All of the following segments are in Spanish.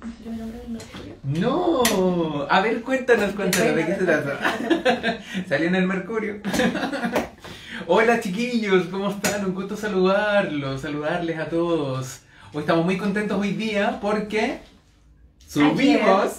Yo me nombré el Mercurio. No, a ver, cuéntanos, ¿de qué se trata? Salió en el Mercurio. Hola chiquillos, ¿cómo están? Un gusto saludarles a todos. Hoy estamos muy contentos hoy día porque subimos.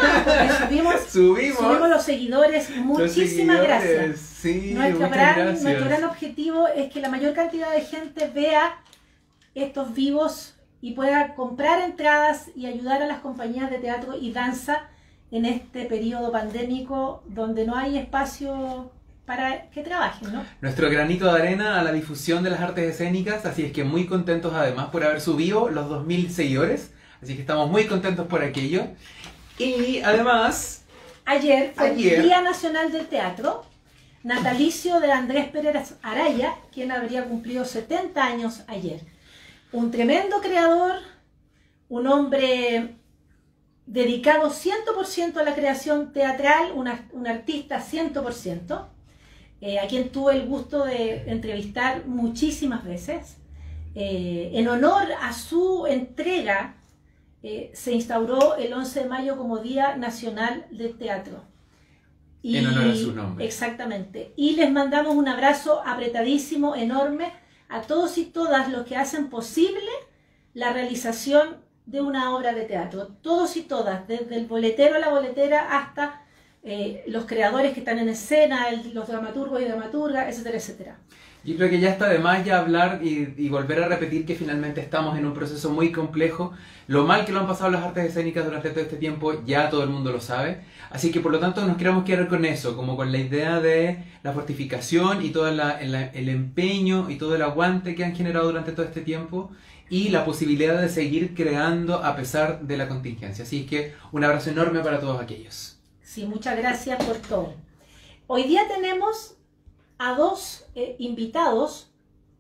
Subimos los seguidores. Muchísimas gracias. Sí, Nuestro gracias. gran objetivo es que la mayor cantidad de gente vea estos vivos y pueda comprar entradas y ayudar a las compañías de teatro y danza en este periodo pandémico donde no hay espacio para que trabajen, ¿no? Nuestro granito de arena a la difusión de las artes escénicas, así es que muy contentos además por haber subido los 2000 seguidores, así que estamos muy contentos por aquello. Y además, ayer fue el Día Nacional del Teatro, natalicio de Andrés Pérez Araya, quien habría cumplido 70 años ayer. Un tremendo creador, un hombre dedicado 100% a la creación teatral, un artista 100%, a quien tuve el gusto de entrevistar muchísimas veces. En honor a su entrega, se instauró el 11 de mayo como Día Nacional del Teatro. En honor a su nombre. Exactamente. Y les mandamos un abrazo apretadísimo, enorme, a todos y todas los que hacen posible la realización de una obra de teatro. Todos y todas, desde el boletero a la boletera hasta los creadores que están en escena, los dramaturgos y dramaturgas, etcétera, etcétera. Yo creo que ya está de más ya hablar y volver a repetir que finalmente estamos en un proceso muy complejo. Lo mal que lo han pasado las artes escénicas durante todo este tiempo, ya todo el mundo lo sabe. Así que por lo tanto nos queremos quedar con eso, como con la idea de la fortificación y todo el empeño y todo el aguante que han generado durante todo este tiempo y la posibilidad de seguir creando a pesar de la contingencia. Así que un abrazo enorme para todos aquellos. Sí, muchas gracias por todo. Hoy día tenemos a dos invitados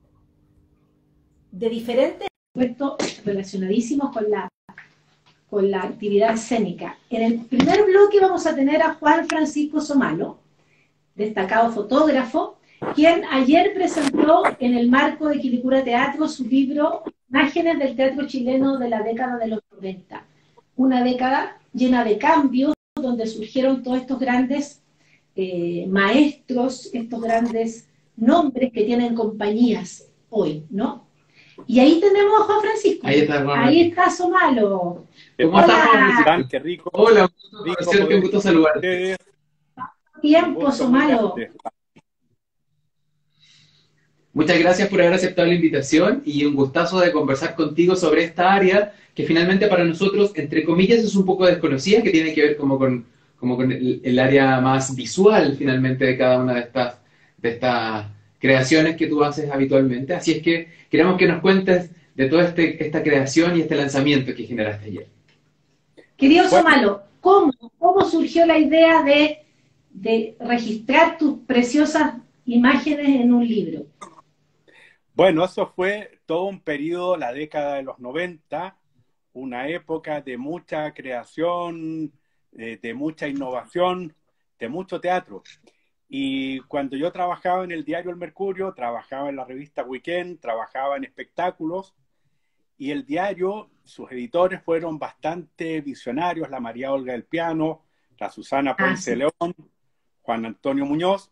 de diferentes puestos relacionadísimos con la actividad escénica. En el primer bloque vamos a tener a Juan Francisco Somalo, destacado fotógrafo, quien ayer presentó en el marco de Quilicura Teatro su libro Imágenes del teatro chileno de la década de los 90. Una década llena de cambios, donde surgieron todos estos grandes maestros, estos grandes nombres que tienen compañías hoy, ¿no? Y ahí tenemos a Juan Francisco. Ahí está Somalo. ¿Cómo estás, Juan Francisco? Qué rico. Hola, qué gusto saludarte. Tiempo, Somalo. Muchas gracias por haber aceptado la invitación y un gustazo de conversar contigo sobre esta área que finalmente para nosotros, entre comillas, es un poco desconocida, que tiene que ver como con el área más visual finalmente de cada una de estas creaciones que tú haces habitualmente. Así es que queremos que nos cuentes de toda esta creación y este lanzamiento que generaste ayer. Querido Somalo, ¿cómo surgió la idea de registrar tus preciosas imágenes en un libro? Bueno, eso fue todo un periodo, la década de los 90, una época de mucha creación, de mucha innovación, de mucho teatro. Y cuando yo trabajaba en el diario El Mercurio, trabajaba en la revista Weekend, trabajaba en espectáculos, y el diario, sus editores fueron bastante visionarios, la María Olga del Piano, la Susana Ponce León, Juan Antonio Muñoz,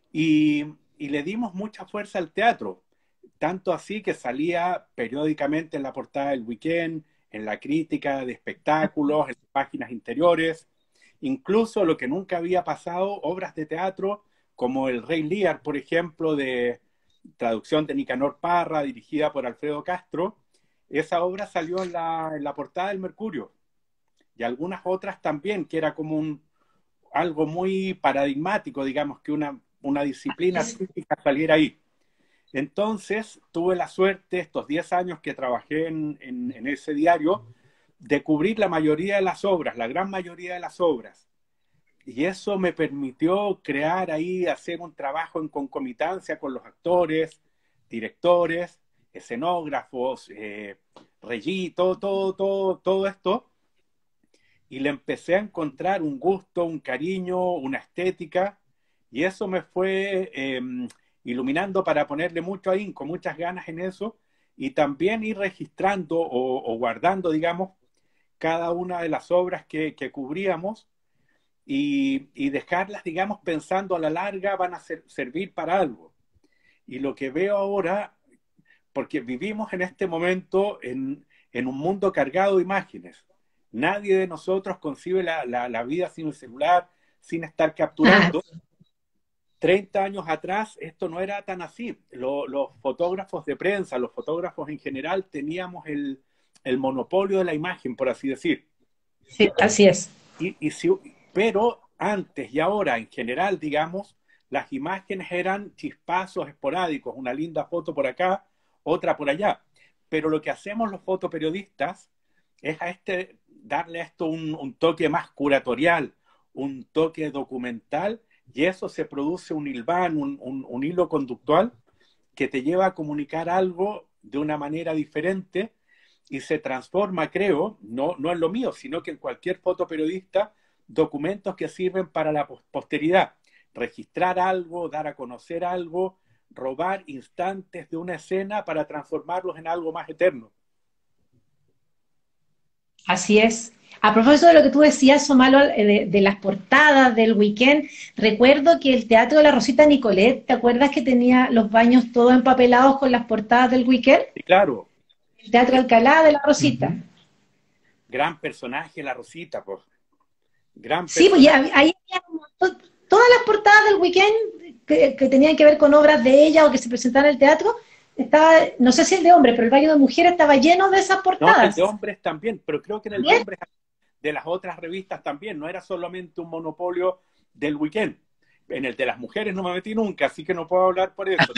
y le dimos mucha fuerza al teatro, tanto así que salía periódicamente en la portada del Weekend, en la crítica de espectáculos, en las páginas interiores, incluso lo que nunca había pasado, obras de teatro como El Rey Lear, por ejemplo, de traducción de Nicanor Parra, dirigida por Alfredo Castro. Esa obra salió en la portada del Mercurio, y algunas otras también, que era como algo muy paradigmático, digamos, que una disciplina artística saliera ahí. Entonces tuve la suerte, estos 10 años que trabajé en ese diario, de cubrir la mayoría de las obras, la gran mayoría de las obras. Y eso me permitió crear ahí, hacer un trabajo en concomitancia con los actores, directores, escenógrafos, regí, todo esto. Y le empecé a encontrar un gusto, un cariño, una estética, y eso me fue iluminando para ponerle mucho ahínco, muchas ganas en eso, y también ir registrando o guardando, digamos, cada una de las obras que cubríamos y dejarlas, digamos, pensando a la larga van a servir para algo. Y lo que veo ahora, porque vivimos en este momento en un mundo cargado de imágenes. Nadie de nosotros concibe la vida sin el celular, sin estar capturando. 30 años atrás esto no era tan así. Los fotógrafos de prensa, los fotógrafos en general, teníamos el monopolio de la imagen, por así decir. Sí, así es. Pero antes y ahora, en general, digamos, las imágenes eran chispazos esporádicos, una linda foto por acá, otra por allá. Pero lo que hacemos los fotoperiodistas es darle a esto un toque más curatorial, un toque documental, y eso se produce un hilván, un hilo conductual que te lleva a comunicar algo de una manera diferente y se transforma, creo, no en lo mío, sino que en cualquier fotoperiodista, documentos que sirven para la posteridad. Registrar algo, dar a conocer algo, robar instantes de una escena para transformarlos en algo más eterno. Así es. A propósito de lo que tú decías, Somalo, de las portadas del Weekend, recuerdo que el Teatro de la Rosita Nicolet, ¿te acuerdas que tenía los baños todos empapelados con las portadas del Weekend? Sí, claro. El Teatro Alcalá de la Rosita. Gran personaje, la Rosita, pues. Gran sí, pues ya, ahí había todas las portadas del Weekend que tenían que ver con obras de ella o que se presentaban en el teatro. Estaba, no sé si el de hombres, pero el baño de mujeres estaba lleno de esas portadas. No, el de hombres también, pero creo que en el de hombres de las otras revistas también, no era solamente un monopolio del Weekend. En el de las mujeres no me metí nunca, así que no puedo hablar por eso.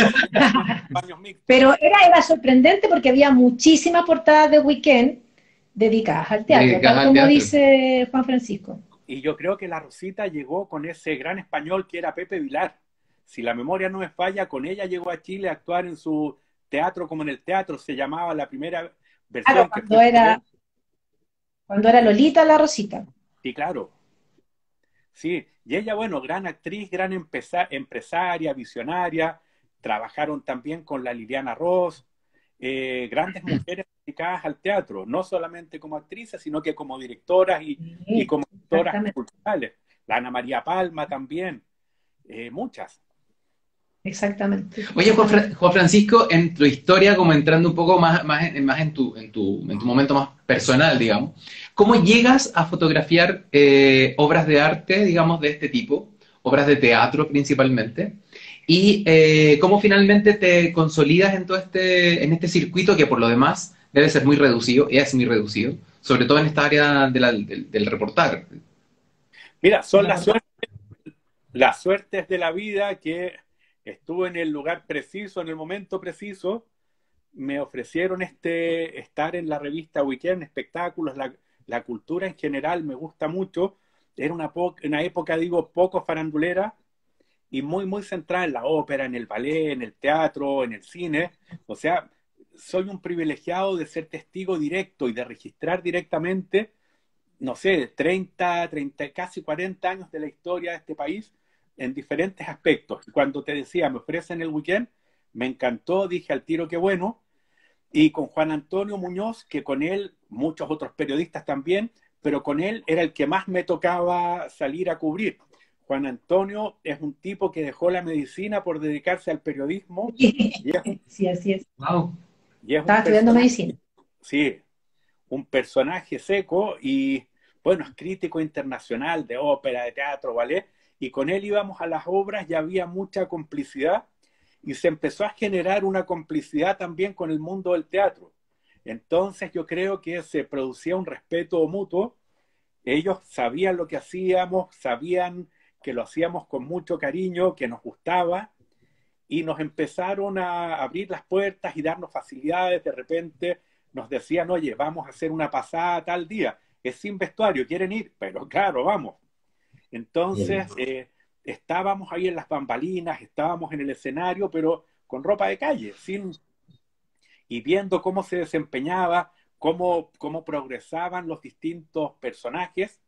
Pero era sorprendente porque había muchísimas portadas de Weekend dedicadas al teatro, tal como dice Juan Francisco. Y yo creo que la Rosita llegó con ese gran español que era Pepe Vilar. Si la memoria no me falla, con ella llegó a Chile a actuar en su teatro como en el teatro, se llamaba la primera versión. Claro, cuando era Lolita la Rosita. Sí, claro. Sí, y ella, bueno, gran actriz, gran empresaria, visionaria, trabajaron también con la Liliana Ross, grandes mujeres dedicadas al teatro, no solamente como actrices, sino que como directoras y como actoras culturales. La Ana María Palma también, muchas. Exactamente. Oye, Juan Francisco, en tu historia, como entrando un poco más en tu momento más personal, digamos, ¿cómo llegas a fotografiar obras de arte, digamos, de este tipo, obras de teatro principalmente? Y cómo finalmente te consolidas en todo en este circuito que por lo demás debe ser muy reducido, y es muy reducido, sobre todo en esta área del reportaje. Mira, son las suertes de la vida que estuve en el lugar preciso, en el momento preciso. Me ofrecieron estar en la revista Weekend, espectáculos, la cultura en general me gusta mucho. Era una época, digo, poco farandulera y muy, muy centrada en la ópera, en el ballet, en el teatro, en el cine. O sea, soy un privilegiado de ser testigo directo y de registrar directamente, no sé, 30, casi 40 años de la historia de este país en diferentes aspectos. Cuando te decía, me ofrecen el Weekend, me encantó, dije al tiro qué bueno. Y con Juan Antonio Muñoz, que con él, muchos otros periodistas también, pero con él era el que más me tocaba salir a cubrir. Juan Antonio es un tipo que dejó la medicina por dedicarse al periodismo. Sí, así es. Wow. Estaba estudiando medicina. Sí, un personaje seco y, bueno, es crítico internacional de ópera, de teatro, ballet, y con él íbamos a las obras y había mucha complicidad y se empezó a generar una complicidad también con el mundo del teatro. Entonces yo creo que se producía un respeto mutuo. Ellos sabían lo que hacíamos, sabían que lo hacíamos con mucho cariño, que nos gustaba, y nos empezaron a abrir las puertas y darnos facilidades. De repente nos decían, oye, vamos a hacer una pasada tal día, es sin vestuario, ¿quieren ir? Pero claro, vamos. Entonces estábamos ahí en las bambalinas, estábamos en el escenario, pero con ropa de calle, y viendo cómo se desempeñaba, cómo progresaban los distintos personajes,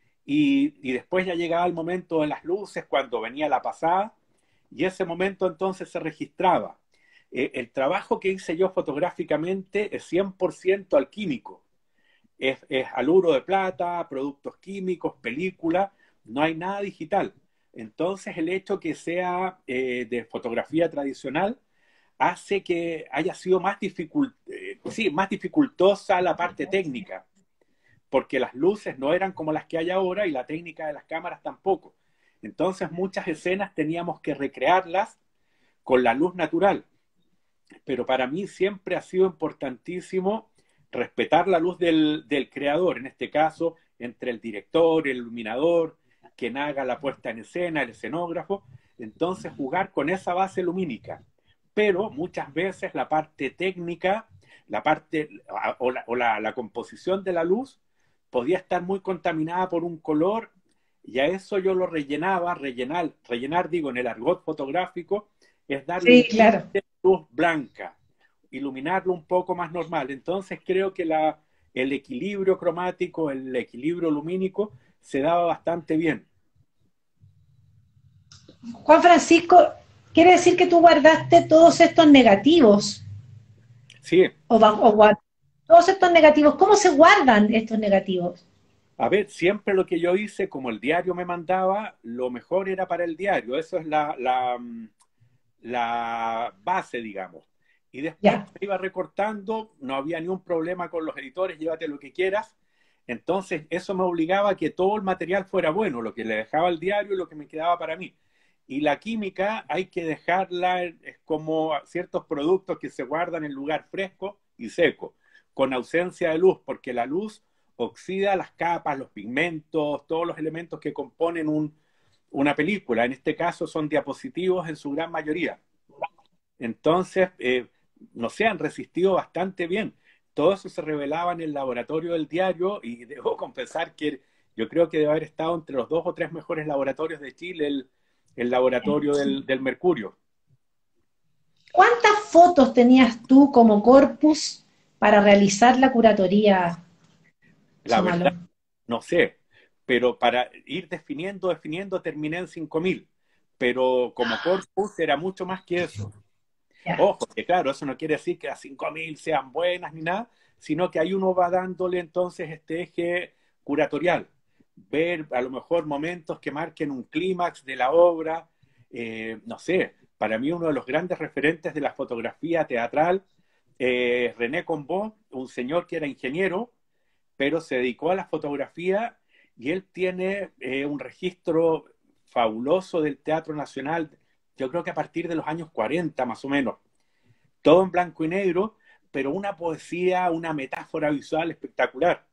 y después ya llegaba el momento de las luces, cuando venía la pasada, y ese momento entonces se registraba. El trabajo que hice yo fotográficamente es 100% alquímico. es haluro de plata, productos químicos, películas, no hay nada digital. Entonces el hecho que sea de fotografía tradicional hace que haya sido más dificultosa la parte técnica, porque las luces no eran como las que hay ahora y la técnica de las cámaras tampoco. Entonces muchas escenas teníamos que recrearlas con la luz natural. Pero para mí siempre ha sido importantísimo respetar la luz del creador, en este caso, entre el director, el iluminador, quien haga la puesta en escena, el escenógrafo. Entonces jugar con esa base lumínica. Pero muchas veces la parte técnica, la parte la composición de la luz podía estar muy contaminada por un color, y a eso yo lo rellenar digo en el argot fotográfico, es darle Sí, claro. luz blanca, iluminarlo un poco más normal. Entonces creo que el equilibrio cromático, el equilibrio lumínico se daba bastante bien. Juan Francisco, quiere decir que tú guardaste todos estos negativos, Sí, todos estos negativos. ¿Cómo se guardan estos negativos? a ver, siempre lo que yo hice, como el diario me mandaba, lo mejor era para el diario. Eso es la base, digamos. Y después Ya. me iba recortando, no había ni un problema con los editores, llévate lo que quieras. Entonces eso me obligaba a que todo el material fuera bueno, lo que le dejaba al diario y lo que me quedaba para mí. Y la química hay que dejarla, es como ciertos productos que se guardan en lugar fresco y seco, con ausencia de luz, porque la luz oxida las capas, los pigmentos, todos los elementos que componen una película. En este caso son diapositivos en su gran mayoría. Entonces, no sé, han resistido bastante bien. Todo eso se revelaba en el laboratorio del diario y debo confesar que yo creo que debe haber estado entre los 2 o 3 mejores laboratorios de Chile, el laboratorio del Mercurio. ¿Cuántas fotos tenías tú como corpus para realizar la curatoría, La verdad, Sumalo? no sé, pero para ir definiendo, terminé en 5.000, pero como corpus era mucho más que eso. Ya. Ojo, que claro, eso no quiere decir que las 5.000 sean buenas ni nada, sino que ahí uno va dándole entonces este eje curatorial, ver a lo mejor momentos que marquen un clímax de la obra. No sé, para mí uno de los grandes referentes de la fotografía teatral, René Combó, un señor que era ingeniero, pero se dedicó a la fotografía, y él tiene un registro fabuloso del Teatro Nacional, yo creo que a partir de los años 40 más o menos, todo en blanco y negro, pero una poesía, una metáfora visual espectacular.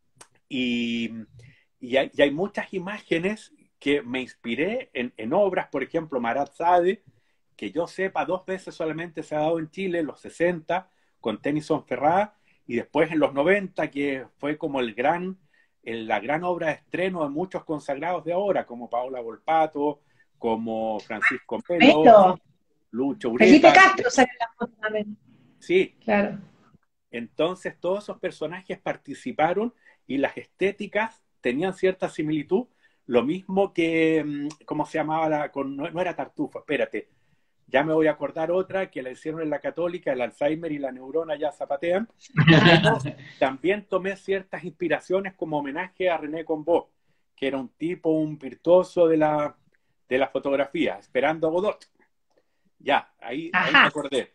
Y, y hay muchas imágenes que me inspiré en obras, por ejemplo, Marat Sade, que yo sepa 2 veces solamente se ha dado en Chile, en los 60, con Tennyson Ferrá, y después en los 90, que fue como la gran obra de estreno de muchos consagrados de ahora, como Paola Volpato, como Francisco Melo, Esto, Lucho Felipe Ureta. Castro sale en la foto también. Sí, Claro. entonces todos esos personajes participaron y las estéticas tenían cierta similitud, lo mismo que, ¿cómo se llamaba? No era Tartufo, espérate, ya me voy a acordar otra que la hicieron en la Católica, el Alzheimer y la neurona ya zapatean, pero también tomé ciertas inspiraciones como homenaje a René Combó, que era un virtuoso de la fotografía, esperando a Godot. Ya, ahí me Ajá. acordé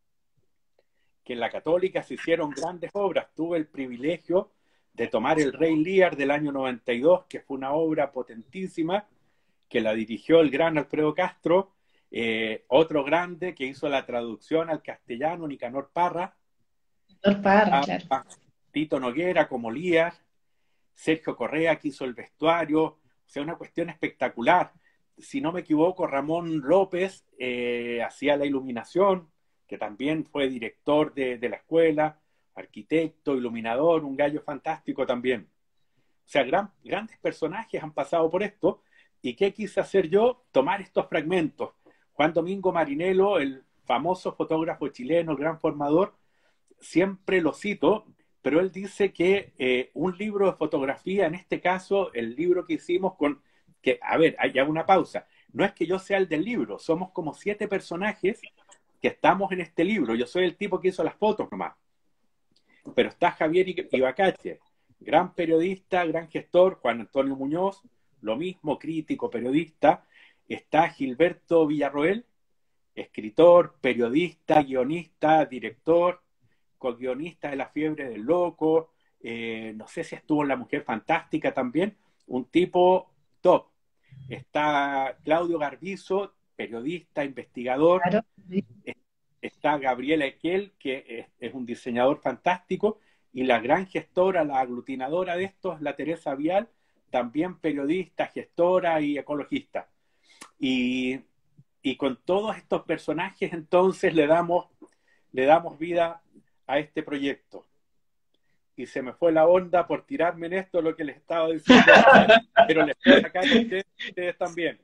que en la Católica se hicieron grandes obras. Tuve el privilegio de tomar El Rey Lear del año 92, que fue una obra potentísima, que la dirigió el gran Alfredo Castro, otro grande que hizo la traducción al castellano, Nicanor Parra, Doctor Parra, claro. Tito Noguera como Lear, Sergio Correa que hizo el vestuario, o sea, una cuestión espectacular. Si no me equivoco, Ramón López hacía la iluminación, que también fue director de la escuela, arquitecto, iluminador, un gallo fantástico también. O sea, grandes personajes han pasado por esto. ¿Y qué quise hacer yo? Tomar estos fragmentos. Juan Domingo Marinelo, el famoso fotógrafo chileno, el gran formador, siempre lo cito, pero él dice que un libro de fotografía, en este caso, el libro que hicimos a ver, hay una pausa. No es que yo sea el del libro, somos como 7 personajes que estamos en este libro. Yo soy el tipo que hizo las fotos nomás. Pero está Javier Ibacache, gran periodista, gran gestor, Juan Antonio Muñoz, lo mismo, crítico, periodista. Está Gilberto Villarroel, escritor, periodista, guionista, director, co-guionista de La Fiebre del Loco, no sé si estuvo en La Mujer Fantástica también, un tipo top. Está Claudio Garbizo, periodista, investigador. Claro. Está Gabriela Equel, que es un diseñador fantástico, y la gran gestora, la aglutinadora de estos, la Teresa Vial, también periodista, gestora y ecologista. Y, y con todos estos personajes entonces le damos vida a este proyecto. Y se me fue la onda por tirarme en esto lo que les estaba diciendo, pero les estoy sacando a ustedes también.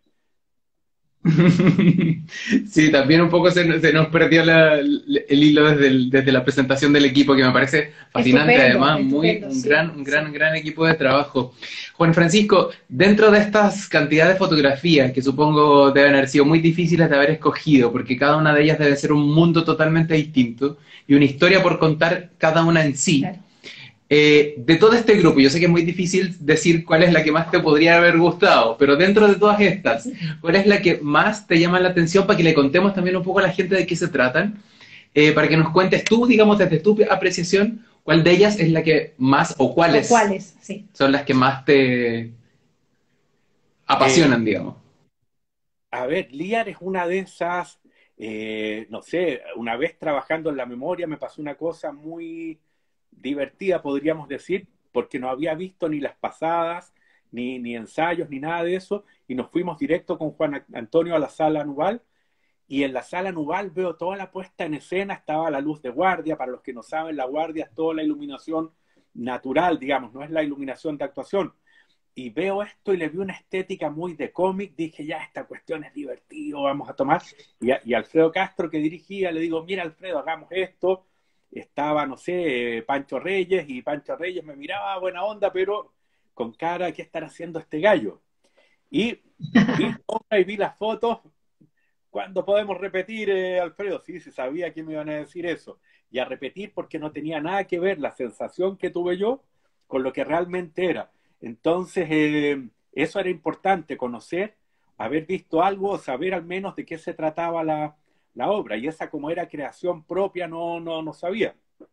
Sí, también un poco se nos perdió el hilo desde la presentación del equipo, que me parece fascinante, Estupendo, además, estupendo, un gran equipo de trabajo. Juan Francisco, dentro de estas cantidades de fotografías, que supongo deben haber sido muy difíciles de haber escogido, porque cada una de ellas debe ser un mundo totalmente distinto y una historia por contar cada una en sí. Claro. De todo este grupo, yo sé que es muy difícil decir cuál es la que más te podría haber gustado, pero dentro de todas estas, ¿cuál es la que más te llama la atención para que le contemos también un poco a la gente de qué se tratan? Para que nos cuentes tú, digamos, desde tu apreciación, cuál de ellas es la que más, o cuáles sí, son las que más te apasionan, digamos. A ver, Liar es una de esas, no sé, una vez trabajando en la memoria me pasó una cosa muy divertida, podríamos decir, porque no había visto ni las pasadas, ni ensayos, ni nada de eso, y nos fuimos directo con Juan Antonio a la sala Nubal, y en la sala Nubal veo toda la puesta en escena, estaba la luz de guardia, para los que no saben, la guardia es toda la iluminación natural, digamos, no es la iluminación de actuación. Y veo esto y le vi una estética muy de cómic, dije, ya, esta cuestión es divertido, vamos a tomar. Y Alfredo Castro, que dirigía, le digo, mira, Alfredo, hagamos esto. Estaba, no sé, Pancho Reyes, y Pancho Reyes me miraba buena onda, pero con cara, ¿qué estará haciendo este gallo? Y vi las fotos. ¿Cuándo podemos repetir, Alfredo? Sí, sabía que me iban a decir eso. Y a repetir porque no tenía nada que ver la sensación que tuve yo con lo que realmente era. Entonces, eso era importante, conocer, haber visto algo, saber al menos de qué se trataba la obra. Y esa, como era creación propia, no sabía.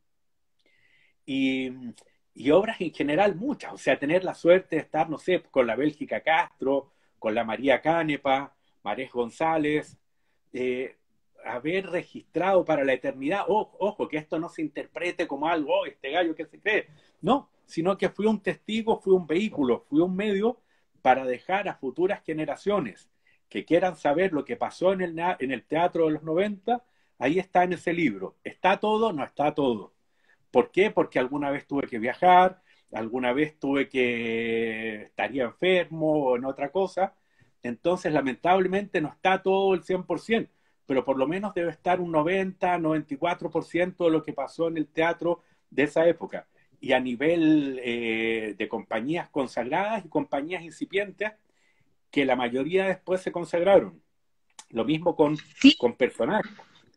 Y, y obras en general muchas. O sea, tener la suerte de estar, no sé, con la Bélgica Castro, con la María Canepa, Marés González, haber registrado para la eternidad, ojo, que esto no se interprete como algo, oh, este gallo que se cree, no, sino que fui un testigo, fui un vehículo, fui un medio para dejar a futuras generaciones que quieran saber lo que pasó en el teatro de los 90, ahí está en ese libro. ¿Está todo? No está todo. ¿Por qué? Porque alguna vez tuve que viajar, alguna vez estaría enfermo o en otra cosa. Entonces, lamentablemente, no está todo el 100%, pero por lo menos debe estar un 90, 94% de lo que pasó en el teatro de esa época. Y a nivel de compañías consagradas y compañías incipientes, que la mayoría después se consagraron. Lo mismo con personajes.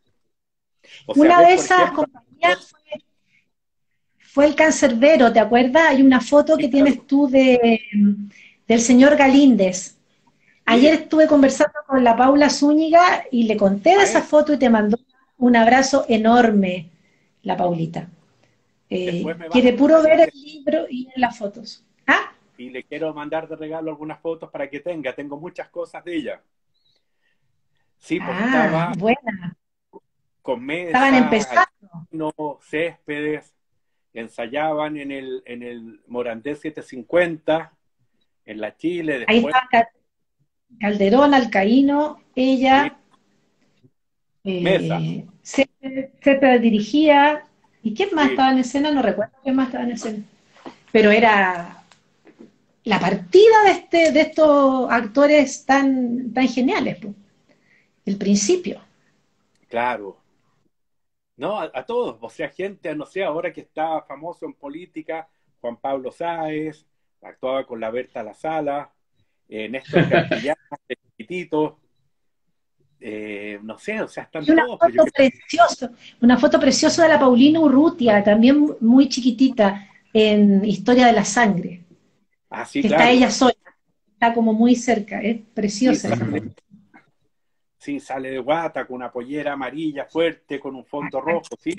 O sea, una de esas compañías fue el Cancerbero, ¿te acuerdas? Hay una foto que tienes tú del señor Galíndez. Ayer estuve conversando con la Paula Zúñiga y le conté de esa foto y te mandó un abrazo enorme, la Paulita. Quiere puro ver el libro y ver las fotos. ¿Ah? Y le quiero mandar de regalo algunas fotos para que tengo muchas cosas de ella. Sí, porque estaba buena. Con Mesa, estaban empezando. No, Céspedes, ensayaban en el Morandé 750, en la Chile. Después... Ahí está Calderón, Alcaíno, ella, Mesa. se dirigía, ¿y quién más estaba en escena? No recuerdo quién más estaba en escena, pero era la partida de estos actores tan geniales, pues. El principio. Claro. No, a todos, o sea, gente, no sé, ahora que está famoso en política, Juan Pablo Sáez, actuaba con la Berta La Sala, Néstor Castellano, chiquitito, no sé, o sea, están todos. Una foto preciosa de la Paulina Urrutia, también muy chiquitita. en Historia de la Sangre, Ah, sí, que está claro. ella sola, está como muy cerca, es Sí, preciosa esa sale, foto. sí, sale de guata con una pollera amarilla fuerte, con un fondo rojo, sí,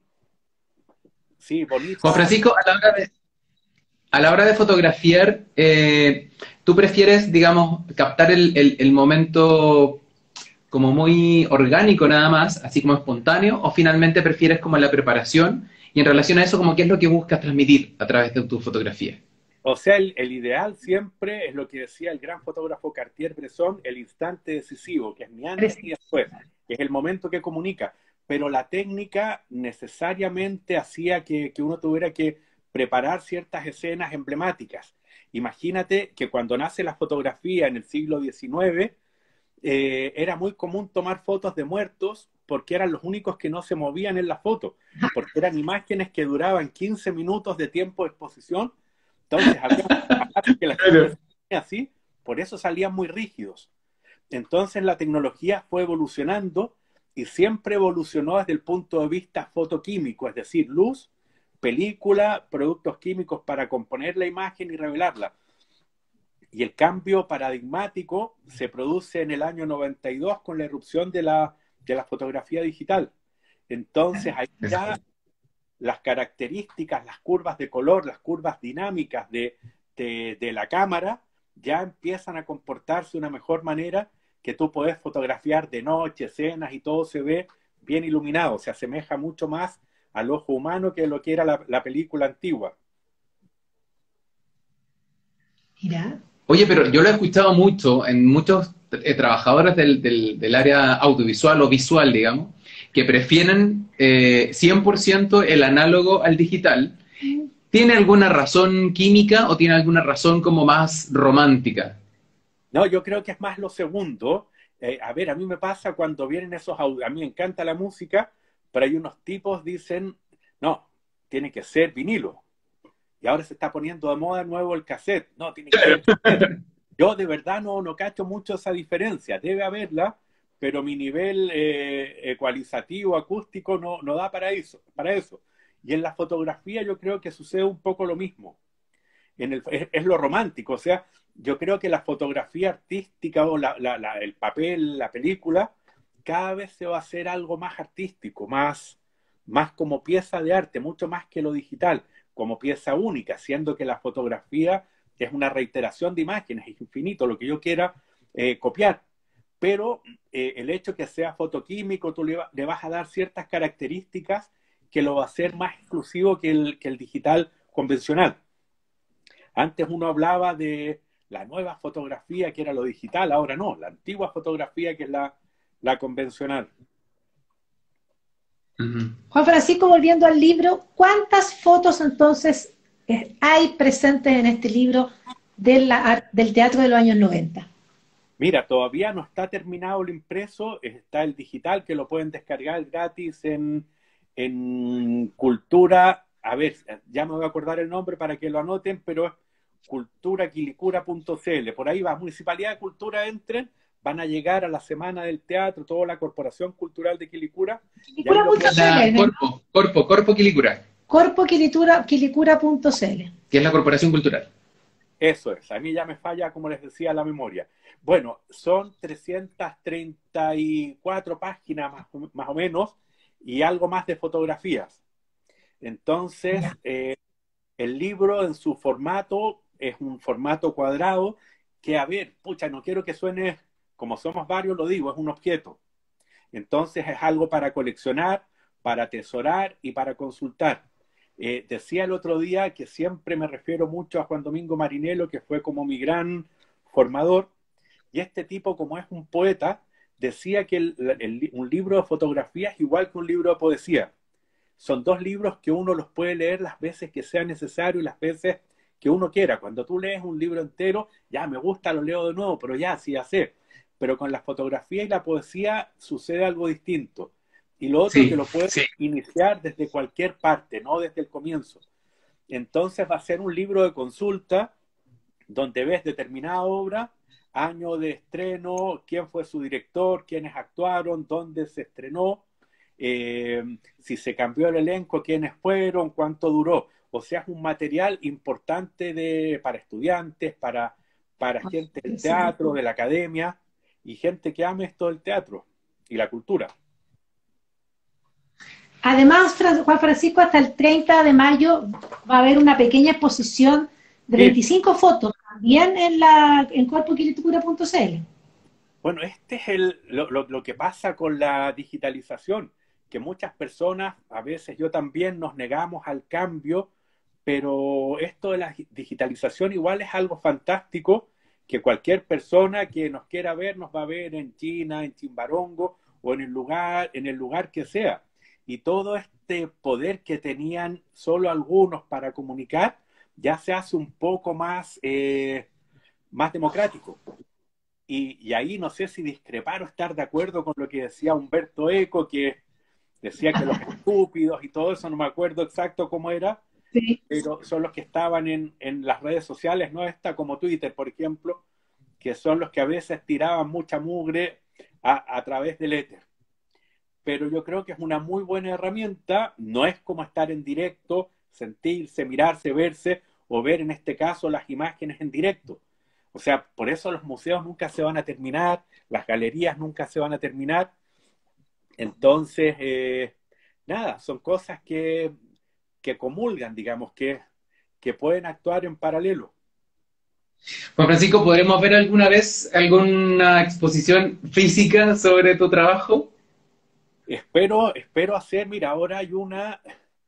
sí, Juan bonita. Francisco, a la hora de fotografiar, ¿tú prefieres, digamos, captar el momento como muy orgánico nada más, así como espontáneo, o finalmente prefieres como la preparación? Y en relación a eso, como qué es lo que buscas transmitir a través de tu fotografía. O sea, el ideal siempre es lo que decía el gran fotógrafo Cartier-Bresson, el instante decisivo, que es ni antes ni después, que es el momento que comunica. Pero la técnica necesariamente hacía que uno tuviera que preparar ciertas escenas emblemáticas. Imagínate que cuando nace la fotografía en el siglo XIX, era muy común tomar fotos de muertos porque eran los únicos que no se movían en la foto, porque eran imágenes que duraban 15 minutos de tiempo de exposición. Entonces había que la gente Claro. se ponía así, por eso salían muy rígidos. Entonces la tecnología fue evolucionando y siempre evolucionó desde el punto de vista fotoquímico, es decir, luz, película, productos químicos para componer la imagen y revelarla. Y el cambio paradigmático se produce en el año 92 con la irrupción de la fotografía digital. Entonces, ahí ya las características, las curvas de color, las curvas dinámicas de la cámara ya empiezan a comportarse de una mejor manera, que tú podés fotografiar de noche, escenas y todo se ve bien iluminado, se asemeja mucho más al ojo humano que lo que era la película antigua. Mira, Oye, pero yo lo he escuchado mucho en muchos trabajadores del área audiovisual o visual, digamos, que prefieren 100% el análogo al digital. ¿Tiene alguna razón química o tiene alguna razón como más romántica? No, yo creo que es más lo segundo. A ver, a mí me pasa cuando vienen esos audios, a mí me encanta la música, pero hay unos tipos dicen, no, tiene que ser vinilo. Y ahora se está poniendo de moda de nuevo el cassette. No, tiene que ser cassette. Yo de verdad no cacho mucho esa diferencia. Debe haberla, pero mi nivel ecualizativo, acústico, no da para eso, para eso. Y en la fotografía yo creo que sucede un poco lo mismo. Es lo romántico, o sea, yo creo que la fotografía artística o el papel, la película, cada vez se va a hacer algo más artístico, más como pieza de arte, mucho más que lo digital, como pieza única, siendo que la fotografía es una reiteración de imágenes, es infinito lo que yo quiera copiar. Pero el hecho que sea fotoquímico, tú le vas a dar ciertas características que lo va a hacer más exclusivo que el digital convencional. Antes uno hablaba de la nueva fotografía, que era lo digital, ahora no, la antigua fotografía, que es la convencional. Ujú. Juan Francisco, volviendo al libro, ¿cuántas fotos entonces hay presentes en este libro del teatro de los años 90? Mira, todavía no está terminado el impreso, está el digital que lo pueden descargar gratis en Cultura. A ver, ya me voy a acordar el nombre para que lo anoten, pero es culturaquilicura.cl. Por ahí va, Municipalidad de Cultura, entren, van a llegar a la Semana del Teatro, toda la Corporación Cultural de Quilicura, y ahí lo pueden. La Quilicura.cl, Corpo Quilicura, Quilicura.cl. que es la Corporación Cultural. Eso es, a mí ya me falla, como les decía, la memoria. Bueno, son 334 páginas más o menos y algo más de fotografías. Entonces, el libro en su formato es un formato cuadrado que, a ver, pucha, no quiero que suene, como somos varios, lo digo, es un objeto. Entonces es algo para coleccionar, para atesorar y para consultar. Decía el otro día que siempre me refiero mucho a Juan Domingo Marinello, que fue como mi gran formador, y este tipo, como es un poeta, decía que un libro de fotografía es igual que un libro de poesía. Son dos libros que uno los puede leer las veces que sea necesario y las veces que uno quiera. Cuando tú lees un libro entero, ya me gusta, lo leo de nuevo, pero ya, sí, ya sé. Pero con la fotografía y la poesía sucede algo distinto. Y lo otro que Sí, lo puedes iniciar desde cualquier parte, no desde el comienzo. Entonces va a ser un libro de consulta donde ves determinada obra, año de estreno, quién fue su director, quiénes actuaron, dónde se estrenó, si se cambió el elenco, quiénes fueron, cuánto duró. o sea, es un material importante para estudiantes, para gente del teatro, de la academia, y gente que ame esto del teatro y la cultura. Además, Juan Francisco, hasta el 30 de mayo va a haber una pequeña exposición de 25 fotos, también en corpoquilitura.cl. Bueno, este es lo que pasa con la digitalización, que muchas personas, a veces yo también, nos negamos al cambio, pero esto de la digitalización igual es algo fantástico, que cualquier persona que nos quiera ver nos va a ver en China, en Chimbarongo o en el lugar que sea. Y todo este poder que tenían solo algunos para comunicar ya se hace un poco más democrático. Y ahí no sé si discrepar o estar de acuerdo con lo que decía Humberto Eco, que decía que los estúpidos y todo eso, no me acuerdo exacto cómo era, sí, pero son los que estaban en las redes sociales, no esta como Twitter, por ejemplo, que son los que a veces tiraban mucha mugre a través del éter. Pero yo creo que es una muy buena herramienta, no es como estar en directo, sentirse, mirarse, verse, o ver en este caso las imágenes en directo. O sea, por eso los museos nunca se van a terminar, las galerías nunca se van a terminar. Entonces, nada, son cosas que comulgan, digamos, que pueden actuar en paralelo. Juan Francisco, ¿podremos ver alguna vez alguna exposición física sobre tu trabajo? Espero hacer, mira, ahora hay una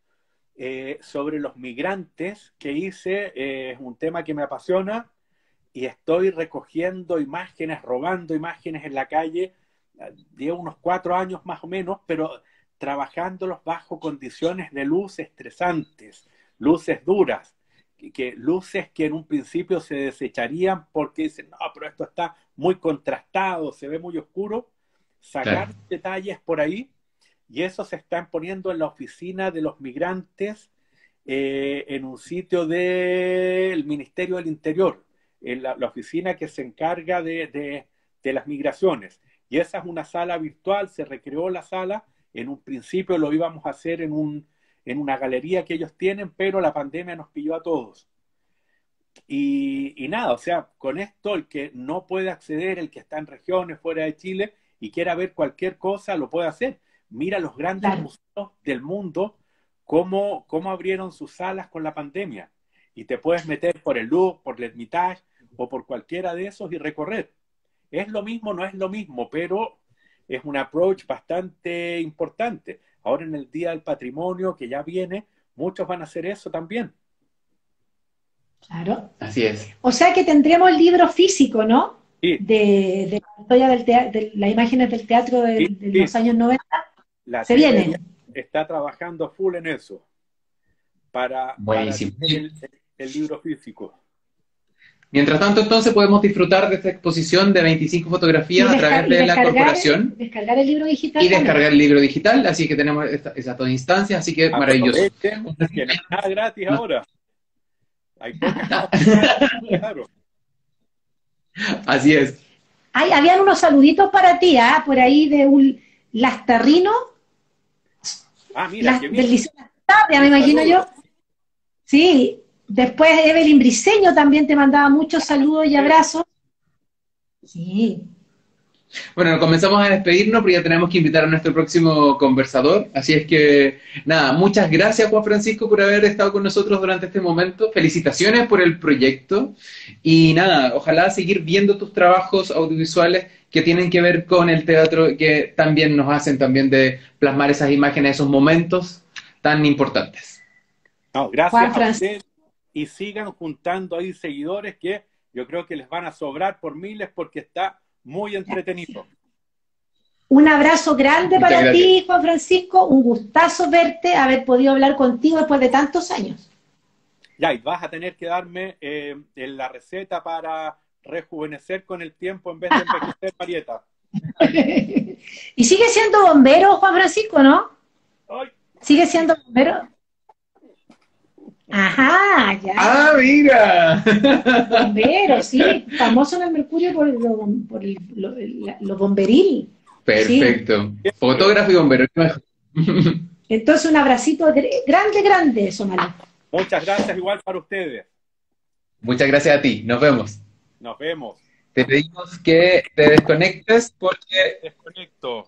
sobre los migrantes que hice, es un tema que me apasiona, y estoy recogiendo imágenes, robando imágenes en la calle, llevo unos 4 años más o menos, pero trabajándolos bajo condiciones de luz estresantes, luces duras, luces que en un principio se desecharían porque dicen, no, pero esto está muy contrastado, se ve muy oscuro, sacar detalles por ahí, y eso se están poniendo en la oficina de los migrantes en un sitio del Ministerio del Interior, en la oficina que se encarga de las migraciones. Y esa es una sala virtual, se recreó la sala, en un principio lo íbamos a hacer en una galería que ellos tienen, pero la pandemia nos pilló a todos. Y nada, o sea, con esto el que no puede acceder, el que está en regiones fuera de Chile y quiera ver cualquier cosa, lo puede hacer. Mira los grandes museos del mundo, cómo abrieron sus salas con la pandemia. Y te puedes meter por el Louvre, por el Hermitage o por cualquiera de esos y recorrer. Es lo mismo, no es lo mismo, pero es un approach bastante importante. Ahora en el Día del Patrimonio, que ya viene, muchos van a hacer eso también. Claro. Así es. O sea que tendremos el libro físico, ¿no? Sí. De la historia de las imágenes del teatro de los años 90. Se viene. Está trabajando full en eso. Para el libro físico. Mientras tanto, entonces, podemos disfrutar de esta exposición de 25 fotografías a través de la corporación. Descargar el libro digital. Y descargar el libro digital, así que tenemos esas dos instancias, así que maravilloso. Que nada gratis ahora. Hay pocas claro. Así es. Habían unos saluditos para ti, por ahí de un Lastarrino. Mira, del Liceo Lastarria, me imagino yo. Sí. Después Evelyn Briceño también te mandaba muchos saludos y abrazos. Sí. Bueno, comenzamos a despedirnos porque ya tenemos que invitar a nuestro próximo conversador. Así es que, nada, muchas gracias Juan Francisco por haber estado con nosotros durante este momento. Felicitaciones por el proyecto. Y nada, ojalá seguir viendo tus trabajos audiovisuales que tienen que ver con el teatro, que también nos hacen también de plasmar esas imágenes, esos momentos tan importantes. No, gracias a ustedes. Y sigan juntando ahí seguidores que yo creo que les van a sobrar por miles porque está muy entretenido. Un abrazo grande para ti, Juan Francisco. Un gustazo verte, haber podido hablar contigo después de tantos años. Ya, y vas a tener que darme la receta para rejuvenecer con el tiempo en vez de envejecer, Marieta. Y sigue siendo bombero, Juan Francisco, ¿no? Ay. ¿Sigue siendo bombero? Ajá, ya. ¡Ah, mira! Bombero, sí, famoso en el Mercurio por lo bomberil. Perfecto. Sí. Fotógrafo y bombero. Entonces un abracito grande, Somalí. Muchas gracias igual para ustedes. Muchas gracias a ti. Nos vemos. Nos vemos. Te pedimos que te desconectes porque... Desconecto.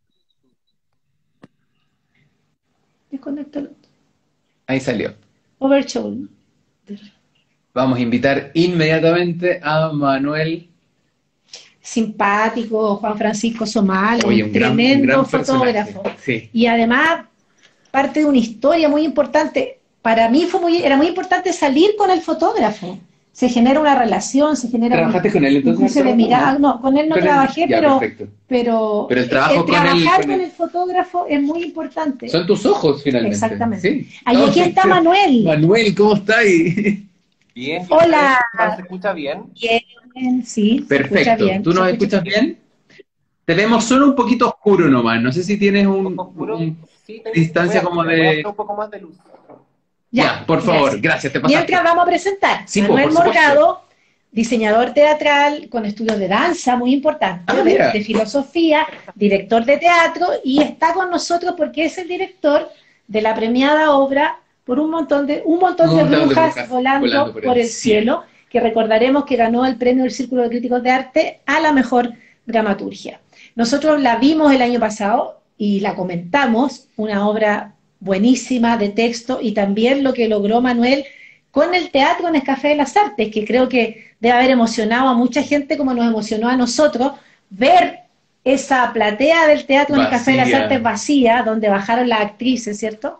Desconecto. Ahí salió. Overshow. Vamos a invitar inmediatamente a Manuel. Simpático, Juan Francisco Somal, Oye, un tremendo gran fotógrafo. Sí. Y además, parte de una historia muy importante. Para mí era muy importante salir con el fotógrafo. Se genera una relación, se genera... ¿Trabajaste con él entonces? No, con él no trabajé, pero el trabajo trabajar con el fotógrafo es muy importante. Son tus ojos, finalmente. Exactamente. Sí. Aquí está Manuel. Manuel, ¿cómo estás? Bien. Hola. ¿Se escucha bien? Bien, sí. Perfecto. ¿Tú nos escuchas bien? Te vemos solo un poquito oscuro nomás. No sé si tienes Sí, distancia como de... Voy a hacer un poco más de luz. Ya, por favor, gracias. Te pasaste. Mientras vamos a presentar, Sí, Manuel por supuesto. Morgado, diseñador teatral con estudios de danza muy importantes, de filosofía, director de teatro, y está con nosotros porque es el director de la premiada obra por un montón de brujas volando por el cielo, que recordaremos que ganó el premio del Círculo de Críticos de Arte a la mejor dramaturgia. Nosotros la vimos el año pasado y la comentamos, una obra buenísima de texto, y también lo que logró Manuel con el teatro en el Café de las Artes, que creo que debe haber emocionado a mucha gente como nos emocionó a nosotros ver esa platea del teatro en el Café de las Artes vacía, donde bajaron las actrices, ¿cierto?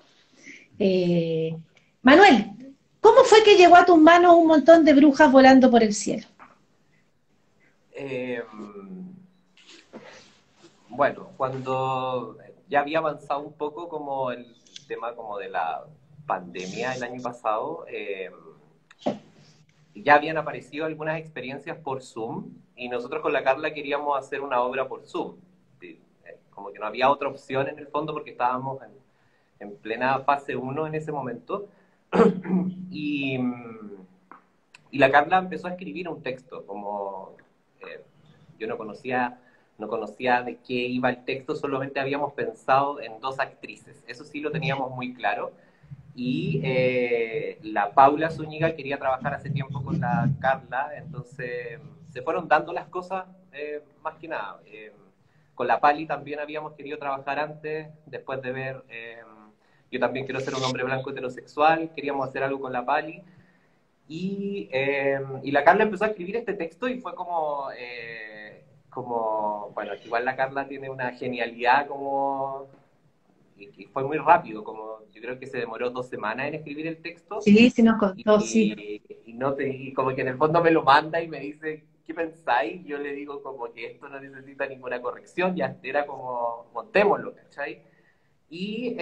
Manuel, ¿cómo fue que llegó a tus manos un montón de brujas volando por el cielo? Bueno, cuando ya había avanzado un poco como el tema como de la pandemia el año pasado, ya habían aparecido algunas experiencias por Zoom, y nosotros con la Carla queríamos hacer una obra por Zoom. Como que no había otra opción en el fondo porque estábamos en plena fase 1 en ese momento. y la Carla empezó a escribir un texto, como yo no conocía de qué iba el texto, solamente habíamos pensado en 2 actrices, eso sí lo teníamos muy claro, y la Paula Zúñiga quería trabajar hace tiempo con la Carla, entonces se fueron dando las cosas más que nada. Con la Pali también habíamos querido trabajar antes, después de ver Yo también quiero ser un hombre blanco heterosexual, queríamos hacer algo con la Pali, y la Carla empezó a escribir este texto y fue como bueno, igual la Carla tiene una genialidad y fue muy rápido, como yo creo que se demoró 2 semanas en escribir el texto. Sí, sí nos contó, sí. Y como que en el fondo me lo manda y me dice, ¿qué pensáis? Yo le digo como que esto no necesita ninguna corrección, ya era como, montémoslo, ¿cachai? Y